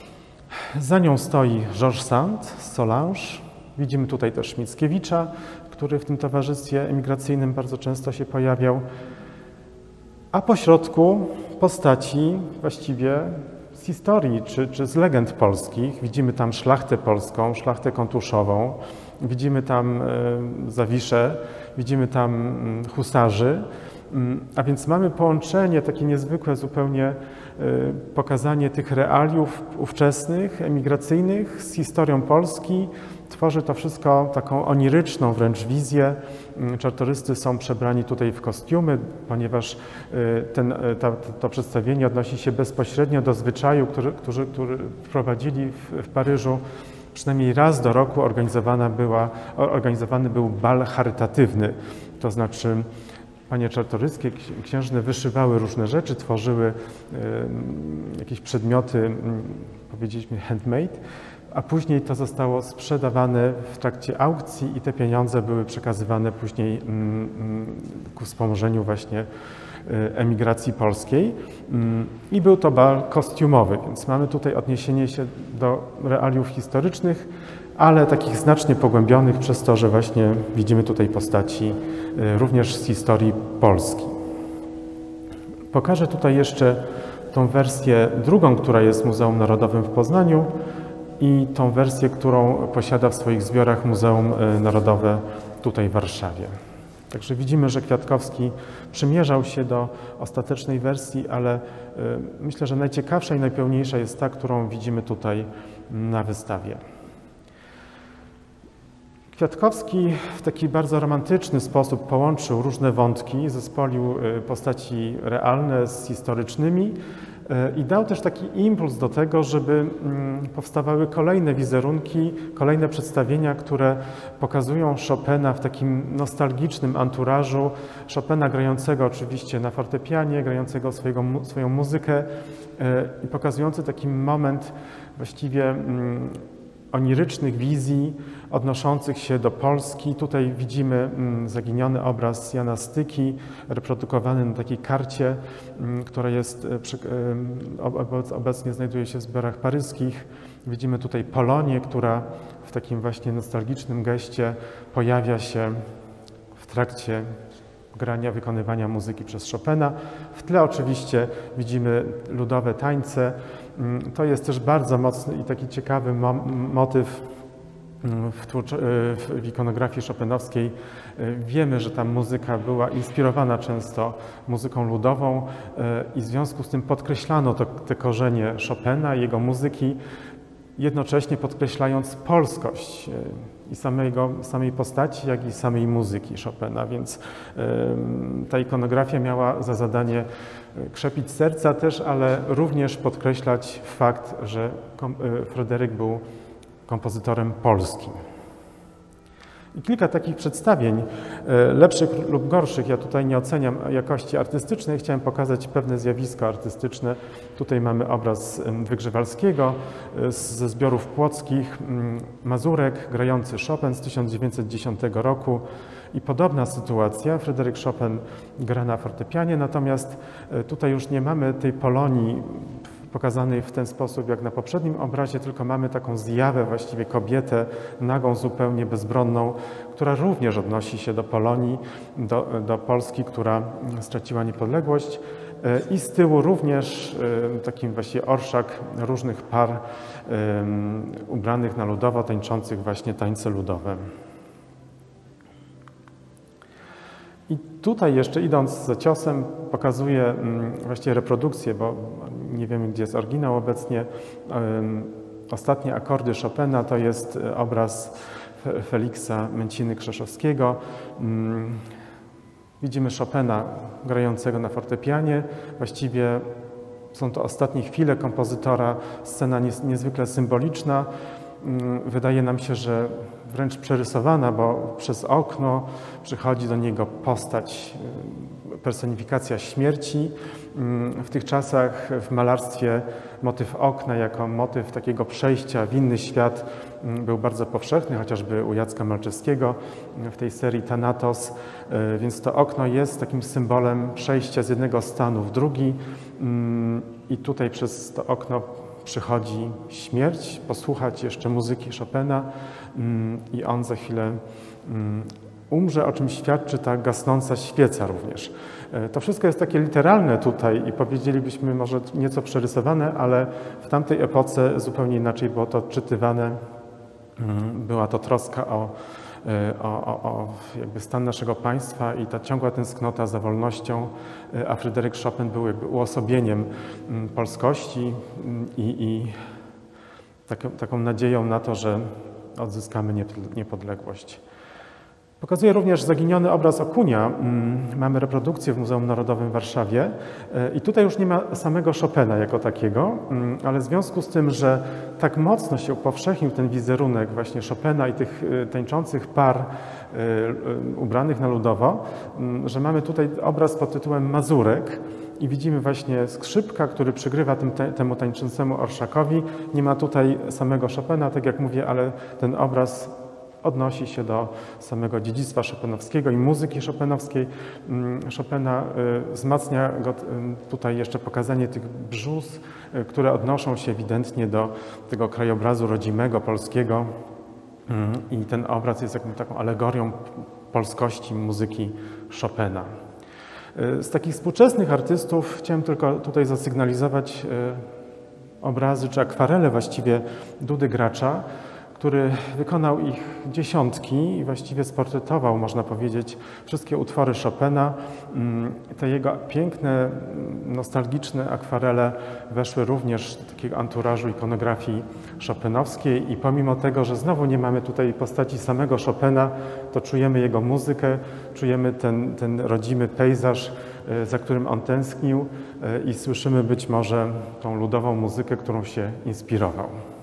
Za nią stoi Georges Sand z Solange. Widzimy tutaj też Mickiewicza, który w tym towarzystwie emigracyjnym bardzo często się pojawiał. A po środku postaci właściwie z historii czy, czy z legend polskich. Widzimy tam szlachtę polską, szlachtę kontuszową, widzimy tam y, Zawiszę, widzimy tam y, husarzy, y, a więc mamy połączenie takie niezwykłe zupełnie, y, pokazanie tych realiów ówczesnych, emigracyjnych z historią Polski. Tworzy to wszystko taką oniryczną wręcz wizję. Czartoryscy są przebrani tutaj w kostiumy, ponieważ ten, ta, to przedstawienie odnosi się bezpośrednio do zwyczaju, który, który, który wprowadzili w, w Paryżu. Przynajmniej raz do roku organizowana była, organizowany był bal charytatywny, to znaczy panie czartoryskie, księżne wyszywały różne rzeczy, tworzyły y, jakieś przedmioty, y, powiedzieliśmy handmade, a później to zostało sprzedawane w trakcie aukcji i te pieniądze były przekazywane później ku wspomożeniu właśnie emigracji polskiej. I był to bal kostiumowy, więc mamy tutaj odniesienie się do realiów historycznych, ale takich znacznie pogłębionych przez to, że właśnie widzimy tutaj postaci również z historii Polski. Pokażę tutaj jeszcze tą wersję drugą, która jest w Muzeum Narodowym w Poznaniu. i tą wersję, którą posiada w swoich zbiorach Muzeum Narodowe tutaj w Warszawie. Także widzimy, że Kwiatkowski przymierzał się do ostatecznej wersji, ale myślę, że najciekawsza i najpełniejsza jest ta, którą widzimy tutaj na wystawie. Kwiatkowski w taki bardzo romantyczny sposób połączył różne wątki, zespolił postaci realne z historycznymi i dał też taki impuls do tego, żeby powstawały kolejne wizerunki, kolejne przedstawienia, które pokazują Chopina w takim nostalgicznym anturażu, Chopina grającego oczywiście na fortepianie, grającego swojego, swoją muzykę i pokazujący taki moment właściwie onirycznych wizji odnoszących się do Polski. Tutaj widzimy zaginiony obraz Jana Styki, reprodukowany na takiej karcie, która jest, obecnie znajduje się w zbiorach paryskich. Widzimy tutaj Polonię, która w takim właśnie nostalgicznym geście pojawia się w trakcie grania, wykonywania muzyki przez Chopina. W tle oczywiście widzimy ludowe tańce. To jest też bardzo mocny i taki ciekawy mo motyw w, w ikonografii chopinowskiej. Wiemy, że ta muzyka była inspirowana często muzyką ludową i w związku z tym podkreślano to, te korzenie Chopina i jego muzyki, jednocześnie podkreślając polskość i samego, samej postaci, jak i samej muzyki Chopina, więc y, ta ikonografia miała za zadanie krzepić serca też, ale również podkreślać fakt, że kom, y, Fryderyk był kompozytorem polskim. I kilka takich przedstawień, lepszych lub gorszych, ja tutaj nie oceniam jakości artystycznej, chciałem pokazać pewne zjawisko artystyczne. Tutaj mamy obraz Wygrzewalskiego ze zbiorów płockich, Mazurek grający Chopin z tysiąc dziewięćset dziesiątego roku i podobna sytuacja, Fryderyk Chopin gra na fortepianie, natomiast tutaj już nie mamy tej Polonii pokazanej w ten sposób jak na poprzednim obrazie, tylko mamy taką zjawę, właściwie kobietę nagą, zupełnie bezbronną, która również odnosi się do Polonii, do, do Polski, która straciła niepodległość. I z tyłu również taki właściwie orszak różnych par um, ubranych na ludowo, tańczących właśnie tańce ludowe. I tutaj jeszcze idąc za ciosem pokazuję właściwie reprodukcję, bo nie wiemy, gdzie jest oryginał obecnie. Ostatnie akordy Chopina to jest obraz Feliksa Męciny-Krzeszowskiego. Widzimy Chopina grającego na fortepianie. Właściwie są to ostatnie chwile kompozytora, scena niezwykle symboliczna. Wydaje nam się, że wręcz przerysowana, bo przez okno przychodzi do niego postać, personifikacja śmierci. W tych czasach w malarstwie motyw okna jako motyw takiego przejścia w inny świat był bardzo powszechny, chociażby u Jacka Malczewskiego w tej serii Thanatos, więc to okno jest takim symbolem przejścia z jednego stanu w drugi i tutaj przez to okno przychodzi śmierć, posłuchać jeszcze muzyki Chopina i on za chwilę umrze, o czym świadczy ta gasnąca świeca również. To wszystko jest takie literalne tutaj i powiedzielibyśmy może nieco przerysowane, ale w tamtej epoce zupełnie inaczej było to odczytywane. Była to troska o, o, o, o jakby stan naszego państwa i ta ciągła tęsknota za wolnością, a Fryderyk Chopin był jakby uosobieniem polskości i, i taką, taką nadzieją na to, że odzyskamy niepodległość. Pokazuję również zaginiony obraz Okunia. Mamy reprodukcję w Muzeum Narodowym w Warszawie i tutaj już nie ma samego Chopina jako takiego, ale w związku z tym, że tak mocno się upowszechnił ten wizerunek właśnie Chopina i tych tańczących par ubranych na ludowo, że mamy tutaj obraz pod tytułem Mazurek i widzimy właśnie skrzypka, który przygrywa tym, te, temu tańczącemu orszakowi. Nie ma tutaj samego Chopina, tak jak mówię, ale ten obraz odnosi się do samego dziedzictwa chopinowskiego i muzyki chopinowskiej. Chopina wzmacnia go tutaj jeszcze pokazanie tych brzus, które odnoszą się ewidentnie do tego krajobrazu rodzimego, polskiego. I ten obraz jest jakąś taką alegorią polskości muzyki Chopina. Z takich współczesnych artystów chciałem tylko tutaj zasygnalizować obrazy czy akwarele właściwie Dudy Gracza, który wykonał ich dziesiątki i właściwie sportretował, można powiedzieć, wszystkie utwory Chopina. Te jego piękne, nostalgiczne akwarele weszły również do takiego anturażu ikonografii chopinowskiej i pomimo tego, że znowu nie mamy tutaj postaci samego Chopina, to czujemy jego muzykę, czujemy ten, ten rodzimy pejzaż, za którym on tęsknił i słyszymy być może tą ludową muzykę, którą się inspirował.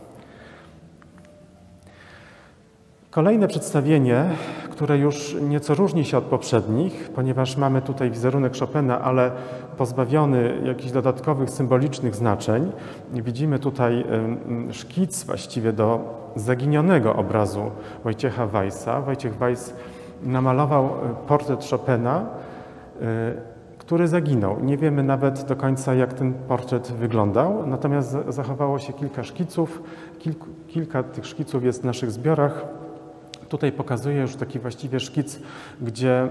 Kolejne przedstawienie, które już nieco różni się od poprzednich, ponieważ mamy tutaj wizerunek Chopina, ale pozbawiony jakichś dodatkowych symbolicznych znaczeń. Widzimy tutaj szkic właściwie do zaginionego obrazu Wojciecha Weissa. Wojciech Weiss namalował portret Chopina, który zaginął. Nie wiemy nawet do końca, jak ten portret wyglądał, natomiast zachowało się kilka szkiców. Kilku, kilka tych szkiców jest w naszych zbiorach. Tutaj pokazuję już taki właściwie szkic, gdzie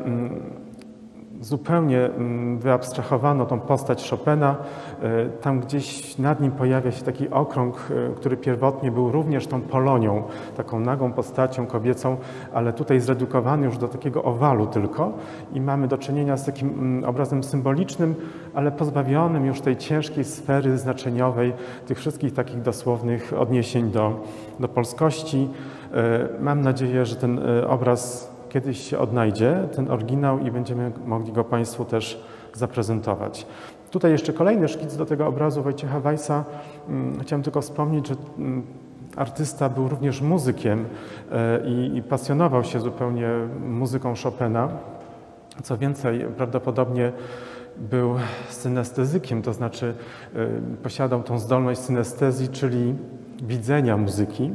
zupełnie wyabstrahowano tą postać Chopina. Tam gdzieś nad nim pojawia się taki okrąg, który pierwotnie był również tą Polonią, taką nagą postacią kobiecą, ale tutaj zredukowany już do takiego owalu tylko i mamy do czynienia z takim obrazem symbolicznym, ale pozbawionym już tej ciężkiej sfery znaczeniowej, tych wszystkich takich dosłownych odniesień do, do polskości. Mam nadzieję, że ten obraz kiedyś się odnajdzie, ten oryginał, i będziemy mogli go Państwu też zaprezentować. Tutaj jeszcze kolejny szkic do tego obrazu Wojciecha Weissa. Chciałem tylko wspomnieć, że artysta był również muzykiem i, i pasjonował się zupełnie muzyką Chopina. Co więcej, prawdopodobnie był synestezykiem, to znaczy posiadał tą zdolność synestezji, czyli widzenia muzyki.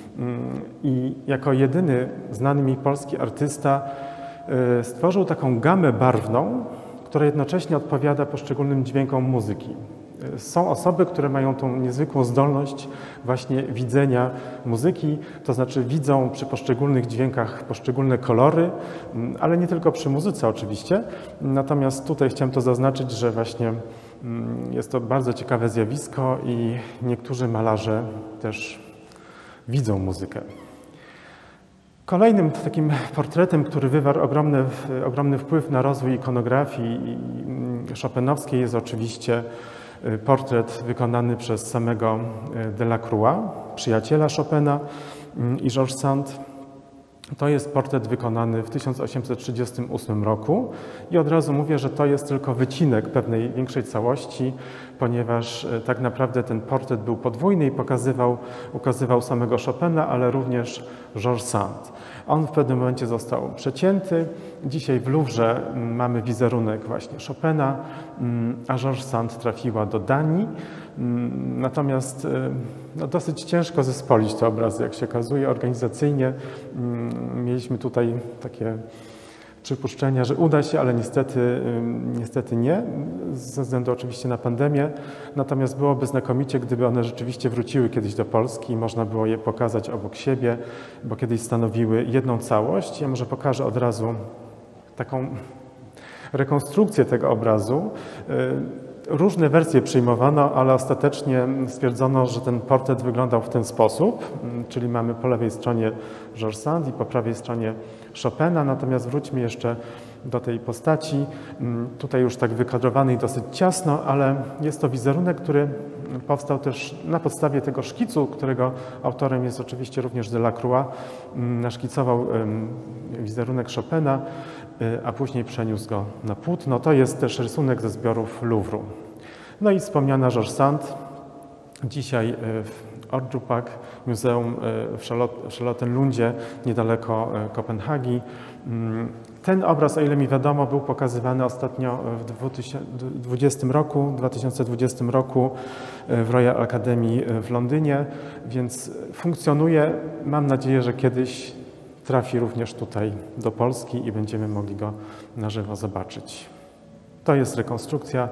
I jako jedyny znany mi polski artysta stworzył taką gamę barwną, która jednocześnie odpowiada poszczególnym dźwiękom muzyki. Są osoby, które mają tą niezwykłą zdolność właśnie widzenia muzyki, to znaczy widzą przy poszczególnych dźwiękach poszczególne kolory, ale nie tylko przy muzyce oczywiście. Natomiast tutaj chciałem to zaznaczyć, że właśnie jest to bardzo ciekawe zjawisko i niektórzy malarze też widzą muzykę. Kolejnym takim portretem, który wywarł ogromny, ogromny wpływ na rozwój ikonografii chopinowskiej, jest oczywiście portret wykonany przez samego Delacroix, przyjaciela Chopina, i George Sand. To jest portret wykonany w tysiąc osiemset trzydziestym ósmym roku i od razu mówię, że to jest tylko wycinek pewnej większej całości, ponieważ tak naprawdę ten portret był podwójny i pokazywał, ukazywał samego Chopina, ale również George Sand. On w pewnym momencie został przecięty. Dzisiaj w Louvre mamy wizerunek właśnie Chopina, a George Sand trafiła do Danii. Natomiast no, dosyć ciężko zespolić te obrazy, jak się okazuje, organizacyjnie. Mieliśmy tutaj takie przypuszczenia, że uda się, ale niestety, niestety nie, ze względu oczywiście na pandemię. Natomiast byłoby znakomicie, gdyby one rzeczywiście wróciły kiedyś do Polski i można było je pokazać obok siebie, bo kiedyś stanowiły jedną całość. Ja może pokażę od razu taką rekonstrukcję tego obrazu. Różne wersje przyjmowano, ale ostatecznie stwierdzono, że ten portret wyglądał w ten sposób, czyli mamy po lewej stronie George Sand i po prawej stronie Chopina. Natomiast wróćmy jeszcze do tej postaci. Tutaj już tak wykadrowany i dosyć ciasno, ale jest to wizerunek, który powstał też na podstawie tego szkicu, którego autorem jest oczywiście również Delacroix. Naszkicował wizerunek Chopina, a później przeniósł go na płótno. To jest też rysunek ze zbiorów Louvru. No i wspomniana George Sand. Dzisiaj w Ordrupak, Muzeum w Charlottenlundzie, niedaleko Kopenhagi. Ten obraz, o ile mi wiadomo, był pokazywany ostatnio w dwa tysiące dwudziestym roku, dwa tysiące dwudziestym roku w Royal Academy w Londynie, więc funkcjonuje. Mam nadzieję, że kiedyś trafi również tutaj do Polski i będziemy mogli go na żywo zobaczyć. To jest rekonstrukcja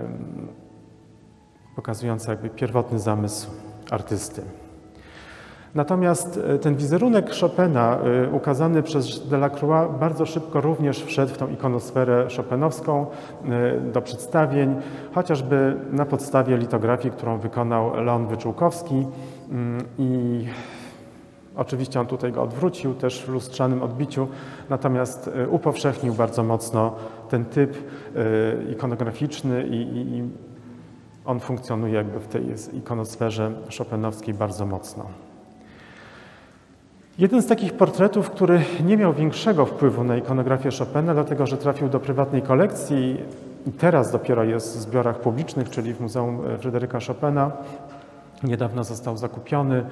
pokazująca jakby pierwotny zamysł artysty. Natomiast ten wizerunek Chopina ukazany przez Delacroix bardzo szybko również wszedł w tą ikonosferę chopinowską do przedstawień, chociażby na podstawie litografii, którą wykonał Leon Wyczółkowski i oczywiście on tutaj go odwrócił też w lustrzanym odbiciu, natomiast upowszechnił bardzo mocno ten typ ikonograficzny i, i, i on funkcjonuje jakby w tej ikonosferze chopinowskiej bardzo mocno. Jeden z takich portretów, który nie miał większego wpływu na ikonografię Chopina, dlatego że trafił do prywatnej kolekcji i teraz dopiero jest w zbiorach publicznych, czyli w Muzeum Fryderyka Chopina. Niedawno został zakupiony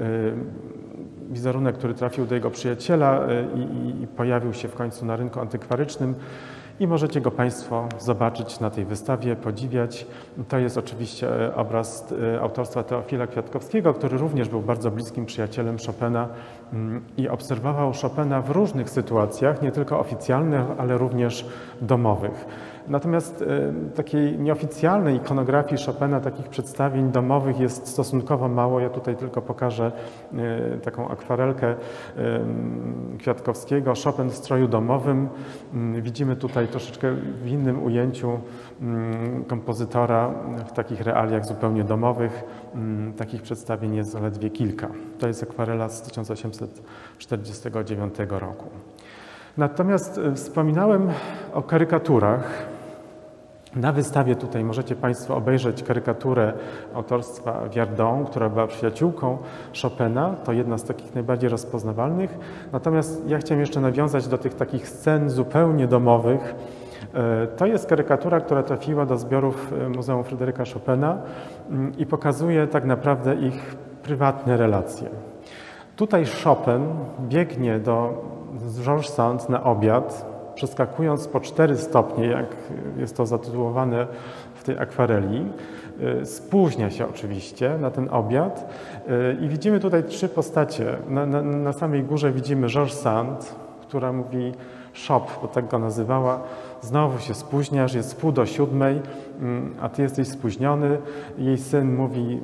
wizerunek, który trafił do jego przyjaciela i, i pojawił się w końcu na rynku antykwarycznym. I możecie go Państwo zobaczyć na tej wystawie, podziwiać. To jest oczywiście obraz autorstwa Teofila Kwiatkowskiego, który również był bardzo bliskim przyjacielem Chopina i obserwował Chopina w różnych sytuacjach, nie tylko oficjalnych, ale również domowych. Natomiast takiej nieoficjalnej ikonografii Chopina, takich przedstawień domowych jest stosunkowo mało. Ja tutaj tylko pokażę taką akwarelkę Kwiatkowskiego, Chopin w stroju domowym. Widzimy tutaj troszeczkę w innym ujęciu kompozytora w takich realiach zupełnie domowych. Takich przedstawień jest zaledwie kilka. To jest akwarela z tysiąc osiemset czterdziestego dziewiątego roku. Natomiast wspominałem o karykaturach. Na wystawie tutaj możecie Państwo obejrzeć karykaturę autorstwa Viardot, która była przyjaciółką Chopina. To jedna z takich najbardziej rozpoznawalnych. Natomiast ja chciałem jeszcze nawiązać do tych takich scen zupełnie domowych. To jest karykatura, która trafiła do zbiorów Muzeum Fryderyka Chopina i pokazuje tak naprawdę ich prywatne relacje. Tutaj Chopin biegnie do George Sand na obiad, przeskakując po cztery stopnie, jak jest to zatytułowane w tej akwareli. Spóźnia się oczywiście na ten obiad i widzimy tutaj trzy postacie. Na, na, na samej górze widzimy George Sand, która mówi Shop, bo tak go nazywała, znowu się spóźniasz, jest pół do siódmej, a ty jesteś spóźniony. Jej syn mówi,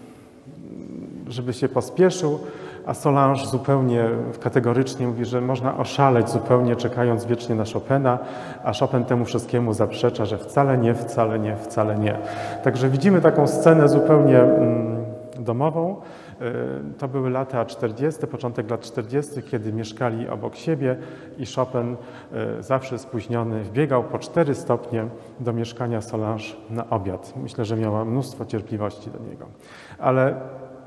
żeby się pospieszył, a Solange zupełnie kategorycznie mówi, że można oszaleć zupełnie czekając wiecznie na Chopina, a Chopin temu wszystkiemu zaprzecza, że wcale nie, wcale nie, wcale nie. Także widzimy taką scenę zupełnie mm, domową. To były lata czterdzieste, początek lat czterdziestych, kiedy mieszkali obok siebie i Chopin, zawsze spóźniony, wbiegał po cztery stopnie do mieszkania Solange na obiad. Myślę, że miała mnóstwo cierpliwości do niego. Ale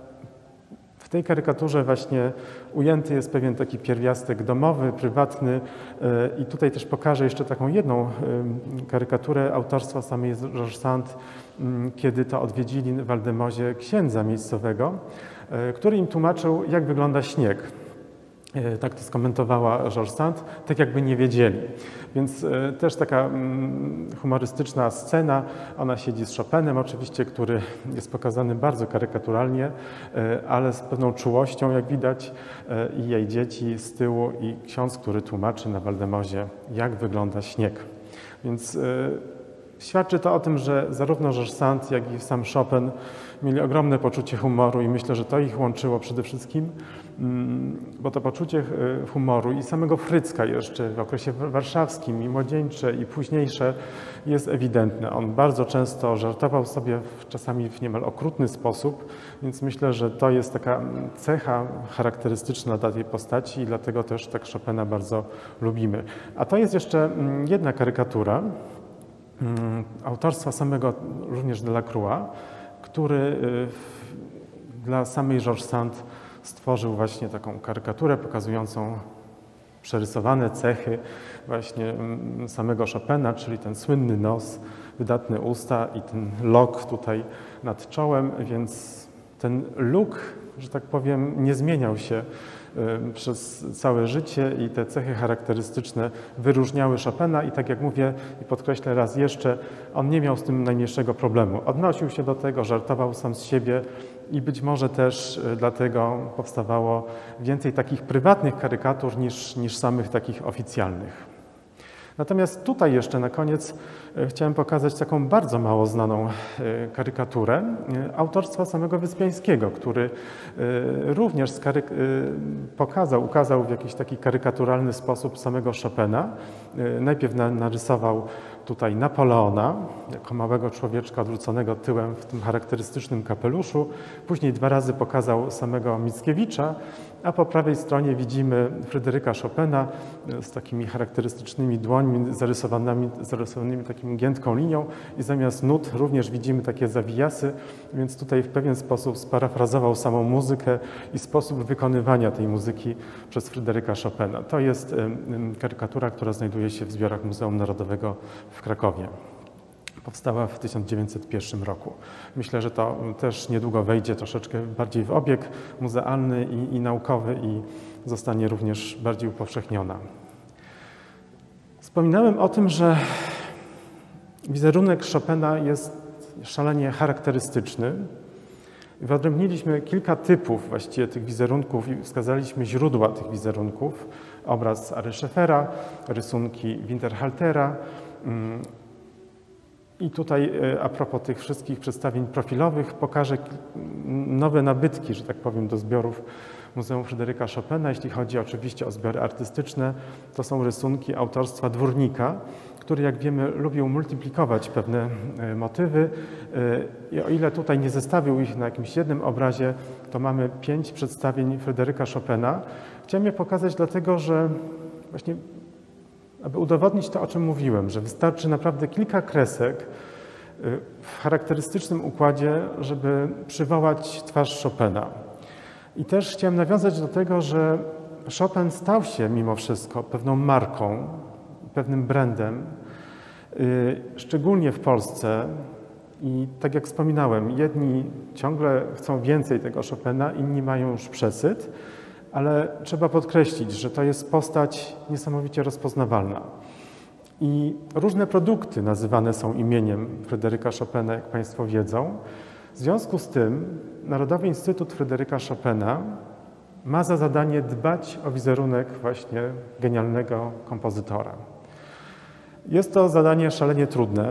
w tej karykaturze właśnie ujęty jest pewien taki pierwiastek domowy, prywatny i tutaj też pokażę jeszcze taką jedną karykaturę autorstwa samej George Sand, kiedy to odwiedzili w Waldemozie księdza miejscowego, który im tłumaczył, jak wygląda śnieg. Tak to skomentowała George Sand, tak jakby nie wiedzieli. Więc też taka humorystyczna scena, ona siedzi z Chopinem oczywiście, który jest pokazany bardzo karykaturalnie, ale z pewną czułością, jak widać, i jej dzieci z tyłu i ksiądz, który tłumaczy na Waldemozie, jak wygląda śnieg. Więc świadczy to o tym, że zarówno George Sand, jak i sam Chopin mieli ogromne poczucie humoru i myślę, że to ich łączyło przede wszystkim, bo to poczucie humoru i samego Frycka jeszcze w okresie warszawskim i młodzieńcze i późniejsze jest ewidentne. On bardzo często żartował sobie czasami w niemal okrutny sposób, więc myślę, że to jest taka cecha charakterystyczna dla tej postaci i dlatego też tak Chopina bardzo lubimy. A to jest jeszcze jedna karykatura autorstwa samego również Delacroix, który dla samej George Sand stworzył właśnie taką karykaturę pokazującą przerysowane cechy właśnie samego Chopina, czyli ten słynny nos, wydatne usta i ten lok tutaj nad czołem, więc ten look, że tak powiem, nie zmieniał się przez całe życie i te cechy charakterystyczne wyróżniały Chopina i tak jak mówię i podkreślę raz jeszcze, on nie miał z tym najmniejszego problemu. Odnosił się do tego, żartował sam z siebie i być może też dlatego powstawało więcej takich prywatnych karykatur niż, niż samych takich oficjalnych. Natomiast tutaj jeszcze na koniec chciałem pokazać taką bardzo mało znaną karykaturę autorstwa samego Wyspiańskiego, który również pokazał, ukazał w jakiś taki karykaturalny sposób samego Chopina. Najpierw narysował tutaj Napoleona, jako małego człowieczka odwróconego tyłem w tym charakterystycznym kapeluszu. Później dwa razy pokazał samego Mickiewicza, a po prawej stronie widzimy Fryderyka Chopina z takimi charakterystycznymi dłońmi zarysowanymi, zarysowanymi taką giętką linią i zamiast nut również widzimy takie zawijasy, więc tutaj w pewien sposób sparafrazował samą muzykę i sposób wykonywania tej muzyki przez Fryderyka Chopina. To jest karykatura, która znajduje się w zbiorach Muzeum Narodowego w Krakowie. Powstała w tysiąc dziewięćset pierwszym roku. Myślę, że to też niedługo wejdzie troszeczkę bardziej w obieg muzealny i, i naukowy i zostanie również bardziej upowszechniona. Wspominałem o tym, że wizerunek Chopina jest szalenie charakterystyczny. Wyodrębniliśmy kilka typów właściwie tych wizerunków i wskazaliśmy źródła tych wizerunków. Obraz Ary Scheffera, rysunki Winterhaltera. I tutaj a propos tych wszystkich przedstawień profilowych pokażę nowe nabytki, że tak powiem, do zbiorów Muzeum Fryderyka Chopina. Jeśli chodzi oczywiście o zbiory artystyczne, to są rysunki autorstwa Dwórnika, który, jak wiemy, lubił multiplikować pewne motywy. I o ile tutaj nie zestawił ich na jakimś jednym obrazie, to mamy pięć przedstawień Fryderyka Chopina. Chciałem je pokazać dlatego, że właśnie aby udowodnić to, o czym mówiłem, że wystarczy naprawdę kilka kresek w charakterystycznym układzie, żeby przywołać twarz Chopina. I też chciałem nawiązać do tego, że Chopin stał się mimo wszystko pewną marką, pewnym brandem, szczególnie w Polsce. I tak jak wspominałem, jedni ciągle chcą więcej tego Chopina, inni mają już przesyt. Ale trzeba podkreślić, że to jest postać niesamowicie rozpoznawalna. I różne produkty nazywane są imieniem Fryderyka Chopina, jak Państwo wiedzą. W związku z tym Narodowy Instytut Fryderyka Chopina ma za zadanie dbać o wizerunek właśnie genialnego kompozytora. Jest to zadanie szalenie trudne.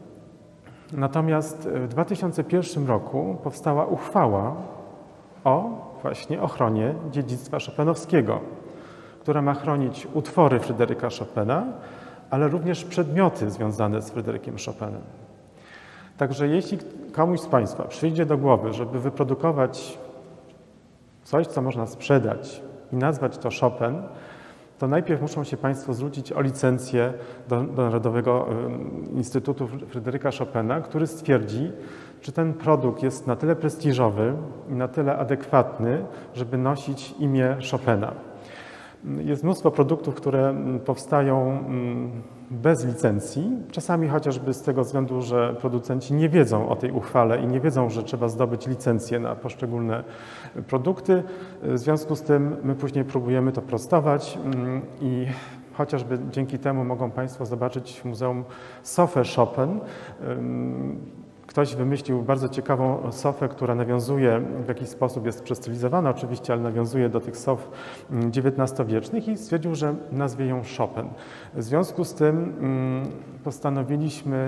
Natomiast w dwa tysiące pierwszym roku powstała uchwała o właśnie ochronie dziedzictwa chopinowskiego, która ma chronić utwory Fryderyka Chopina, ale również przedmioty związane z Fryderykiem Chopinem. Także jeśli komuś z Państwa przyjdzie do głowy, żeby wyprodukować coś, co można sprzedać i nazwać to Chopin, to najpierw muszą się Państwo zwrócić o licencję do, do Narodowego Instytutu Fryderyka Chopina, który stwierdzi, czy ten produkt jest na tyle prestiżowy i na tyle adekwatny, żeby nosić imię Chopina. Jest mnóstwo produktów, które powstają bez licencji, czasami chociażby z tego względu, że producenci nie wiedzą o tej uchwale i nie wiedzą, że trzeba zdobyć licencję na poszczególne produkty. W związku z tym my później próbujemy to prostować i chociażby dzięki temu mogą Państwo zobaczyć w Muzeum sofę Chopin. Ktoś wymyślił bardzo ciekawą sofę, która nawiązuje, w jakiś sposób jest przestylizowana oczywiście, ale nawiązuje do tych sof dziewiętnastowiecznych i stwierdził, że nazwie ją Chopin. W związku z tym postanowiliśmy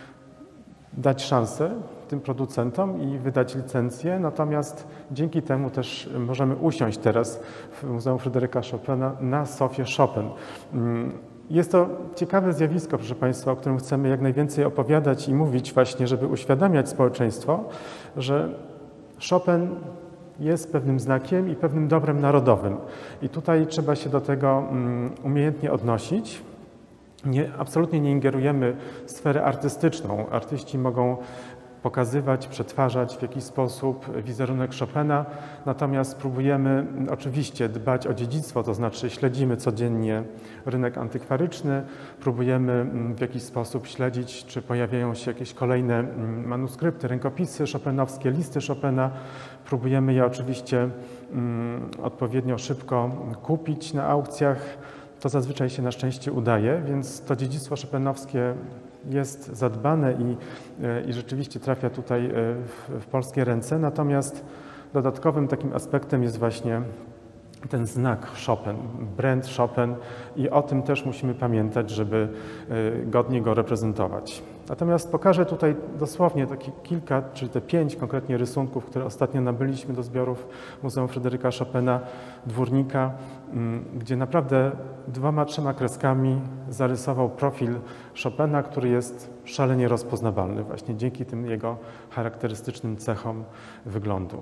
dać szansę tym producentom i wydać licencję, natomiast dzięki temu też możemy usiąść teraz w Muzeum Fryderyka Chopina na sofie Chopin. Jest to ciekawe zjawisko, proszę Państwa, o którym chcemy jak najwięcej opowiadać i mówić właśnie, żeby uświadamiać społeczeństwo, że Chopin jest pewnym znakiem i pewnym dobrem narodowym. I tutaj trzeba się do tego umiejętnie odnosić. Nie, absolutnie nie ingerujemy w sferę artystyczną. Artyści mogą pokazywać, przetwarzać w jakiś sposób wizerunek Chopina, natomiast próbujemy oczywiście dbać o dziedzictwo, to znaczy śledzimy codziennie rynek antykwaryczny, próbujemy w jakiś sposób śledzić, czy pojawiają się jakieś kolejne manuskrypty, rękopisy chopinowskie, listy Chopina. Próbujemy je oczywiście odpowiednio szybko kupić na aukcjach. To zazwyczaj się na szczęście udaje, więc to dziedzictwo chopinowskie jest zadbane i, i rzeczywiście trafia tutaj w, w polskie ręce. Natomiast dodatkowym takim aspektem jest właśnie ten znak Chopin, brand Chopin i o tym też musimy pamiętać, żeby godnie go reprezentować. Natomiast pokażę tutaj dosłownie takie kilka, czyli te pięć konkretnie rysunków, które ostatnio nabyliśmy do zbiorów Muzeum Fryderyka Chopina, Dwórnika, gdzie naprawdę dwoma, trzema kreskami zarysował profil Chopina, który jest szalenie rozpoznawalny właśnie dzięki tym jego charakterystycznym cechom wyglądu.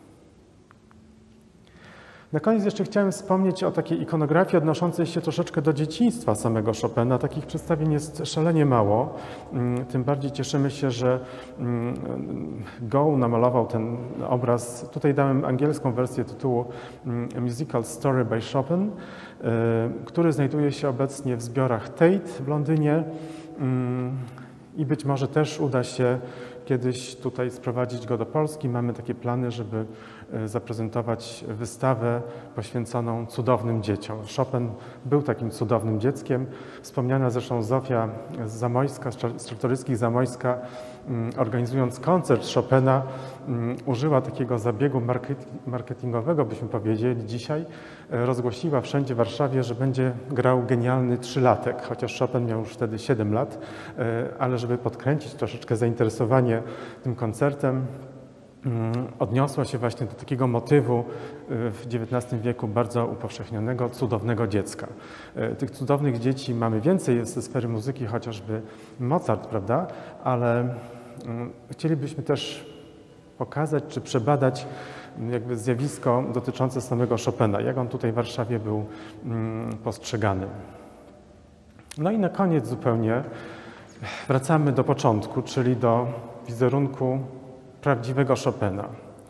Na koniec jeszcze chciałem wspomnieć o takiej ikonografii odnoszącej się troszeczkę do dzieciństwa samego Chopina. Takich przedstawień jest szalenie mało. Tym bardziej cieszymy się, że Go namalował ten obraz. Tutaj dałem angielską wersję tytułu Musical Story by Chopin, który znajduje się obecnie w zbiorach Tate w Londynie i być może też uda się kiedyś tutaj sprowadzić go do Polski. Mamy takie plany, żeby zaprezentować wystawę poświęconą cudownym dzieciom. Chopin był takim cudownym dzieckiem. Wspomniana zresztą Zofia z Zamojska, z Czartoryskich Zamojska, organizując koncert Chopina, użyła takiego zabiegu marketingowego, byśmy powiedzieli dzisiaj. Rozgłosiła wszędzie w Warszawie, że będzie grał genialny trzylatek, chociaż Chopin miał już wtedy siedem lat, ale żeby podkręcić troszeczkę zainteresowanie tym koncertem, odniosła się właśnie do takiego motywu w dziewiętnastym wieku bardzo upowszechnionego, cudownego dziecka. Tych cudownych dzieci mamy więcej ze sfery muzyki, chociażby Mozart, prawda? Ale chcielibyśmy też pokazać czy przebadać jakby zjawisko dotyczące samego Chopina, jak on tutaj w Warszawie był postrzegany. No i na koniec zupełnie wracamy do początku, czyli do wizerunku prawdziwego Chopina.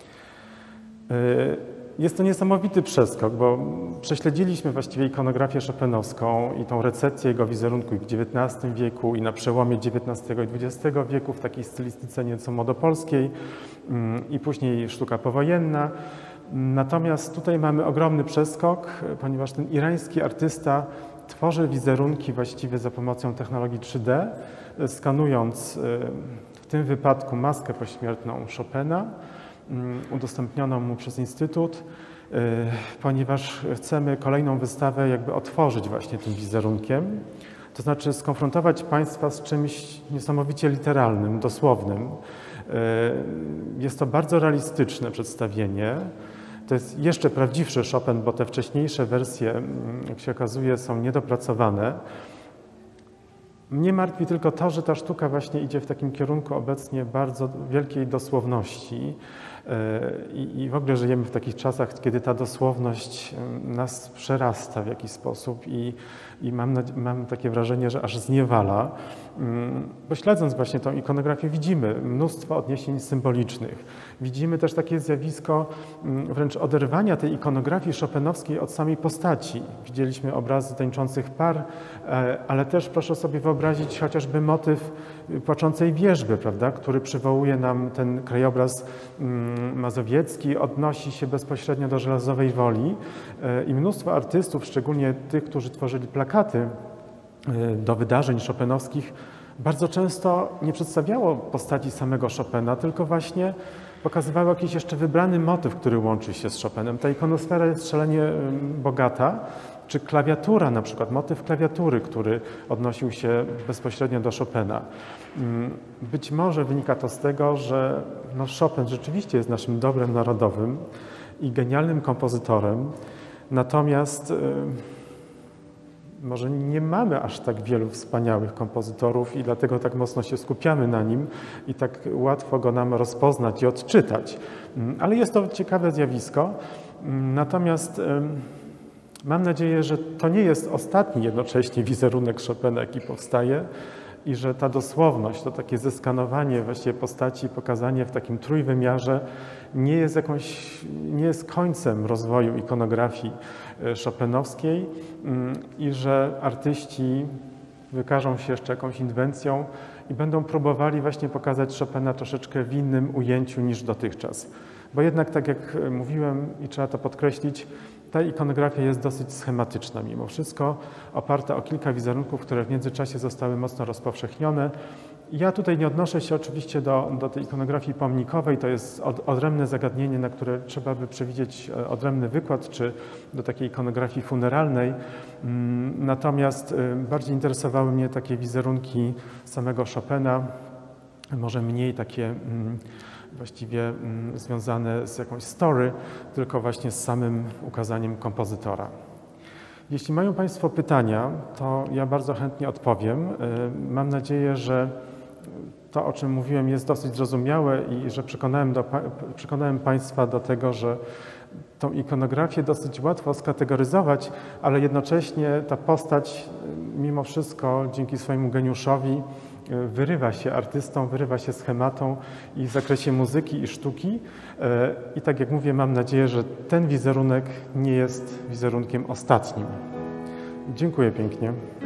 Jest to niesamowity przeskok, bo prześledziliśmy właściwie ikonografię chopinowską i tą recepcję jego wizerunku i w dziewiętnastym wieku i na przełomie dziewiętnastego i dwudziestego wieku w takiej stylistyce nieco modopolskiej i później sztuka powojenna. Natomiast tutaj mamy ogromny przeskok, ponieważ ten irański artysta tworzy wizerunki właściwie za pomocą technologii trzy D, skanując w tym wypadku maskę pośmiertną Chopina, udostępnioną mu przez Instytut, ponieważ chcemy kolejną wystawę jakby otworzyć właśnie tym wizerunkiem, to znaczy skonfrontować Państwa z czymś niesamowicie literalnym, dosłownym. Jest to bardzo realistyczne przedstawienie. To jest jeszcze prawdziwszy Chopin, bo te wcześniejsze wersje, jak się okazuje, są niedopracowane. Mnie martwi tylko to, że ta sztuka właśnie idzie w takim kierunku obecnie bardzo wielkiej dosłowności i, i w ogóle żyjemy w takich czasach, kiedy ta dosłowność nas przerasta w jakiś sposób i, i mam, mam takie wrażenie, że aż zniewala. Bo śledząc właśnie tą ikonografię widzimy mnóstwo odniesień symbolicznych. Widzimy też takie zjawisko wręcz oderwania tej ikonografii chopinowskiej od samej postaci. Widzieliśmy obrazy tańczących par, ale też proszę sobie wyobrazić chociażby motyw płaczącej wierzby, prawda, który przywołuje nam ten krajobraz mazowiecki, odnosi się bezpośrednio do Żelazowej Woli i mnóstwo artystów, szczególnie tych, którzy tworzyli plakaty do wydarzeń chopinowskich, bardzo często nie przedstawiało postaci samego Chopina, tylko właśnie pokazywało jakiś jeszcze wybrany motyw, który łączy się z Chopinem. Ta ikonosfera jest szalenie bogata, czy klawiatura, na przykład motyw klawiatury, który odnosił się bezpośrednio do Chopina. Być może wynika to z tego, że no Chopin rzeczywiście jest naszym dobrem narodowym i genialnym kompozytorem, natomiast może nie mamy aż tak wielu wspaniałych kompozytorów i dlatego tak mocno się skupiamy na nim i tak łatwo go nam rozpoznać i odczytać. Ale jest to ciekawe zjawisko. Natomiast mam nadzieję, że to nie jest ostatni jednocześnie wizerunek Chopina, jaki powstaje i że ta dosłowność, to takie zeskanowanie właściwie postaci, pokazanie w takim trójwymiarze nie jest jakąś, nie jest końcem rozwoju ikonografii chopinowskiej i że artyści wykażą się jeszcze jakąś inwencją i będą próbowali właśnie pokazać Chopina troszeczkę w innym ujęciu niż dotychczas. Bo jednak, tak jak mówiłem i trzeba to podkreślić, ta ikonografia jest dosyć schematyczna mimo wszystko, oparta o kilka wizerunków, które w międzyczasie zostały mocno rozpowszechnione Ja tutaj nie odnoszę się oczywiście do, do tej ikonografii pomnikowej, to jest od, odrębne zagadnienie, na które trzeba by przewidzieć odrębny wykład, czy do takiej ikonografii funeralnej. Natomiast bardziej interesowały mnie takie wizerunki samego Chopina, może mniej takie właściwie związane z jakąś story, tylko właśnie z samym ukazaniem kompozytora. Jeśli mają Państwo pytania, to ja bardzo chętnie odpowiem. Mam nadzieję, że to, o czym mówiłem, jest dosyć zrozumiałe i że przekonałem, do, przekonałem Państwa do tego, że tą ikonografię dosyć łatwo skategoryzować, ale jednocześnie ta postać mimo wszystko dzięki swojemu geniuszowi wyrywa się artystą, wyrywa się schematą i w zakresie muzyki i sztuki. I tak jak mówię, mam nadzieję, że ten wizerunek nie jest wizerunkiem ostatnim. Dziękuję pięknie.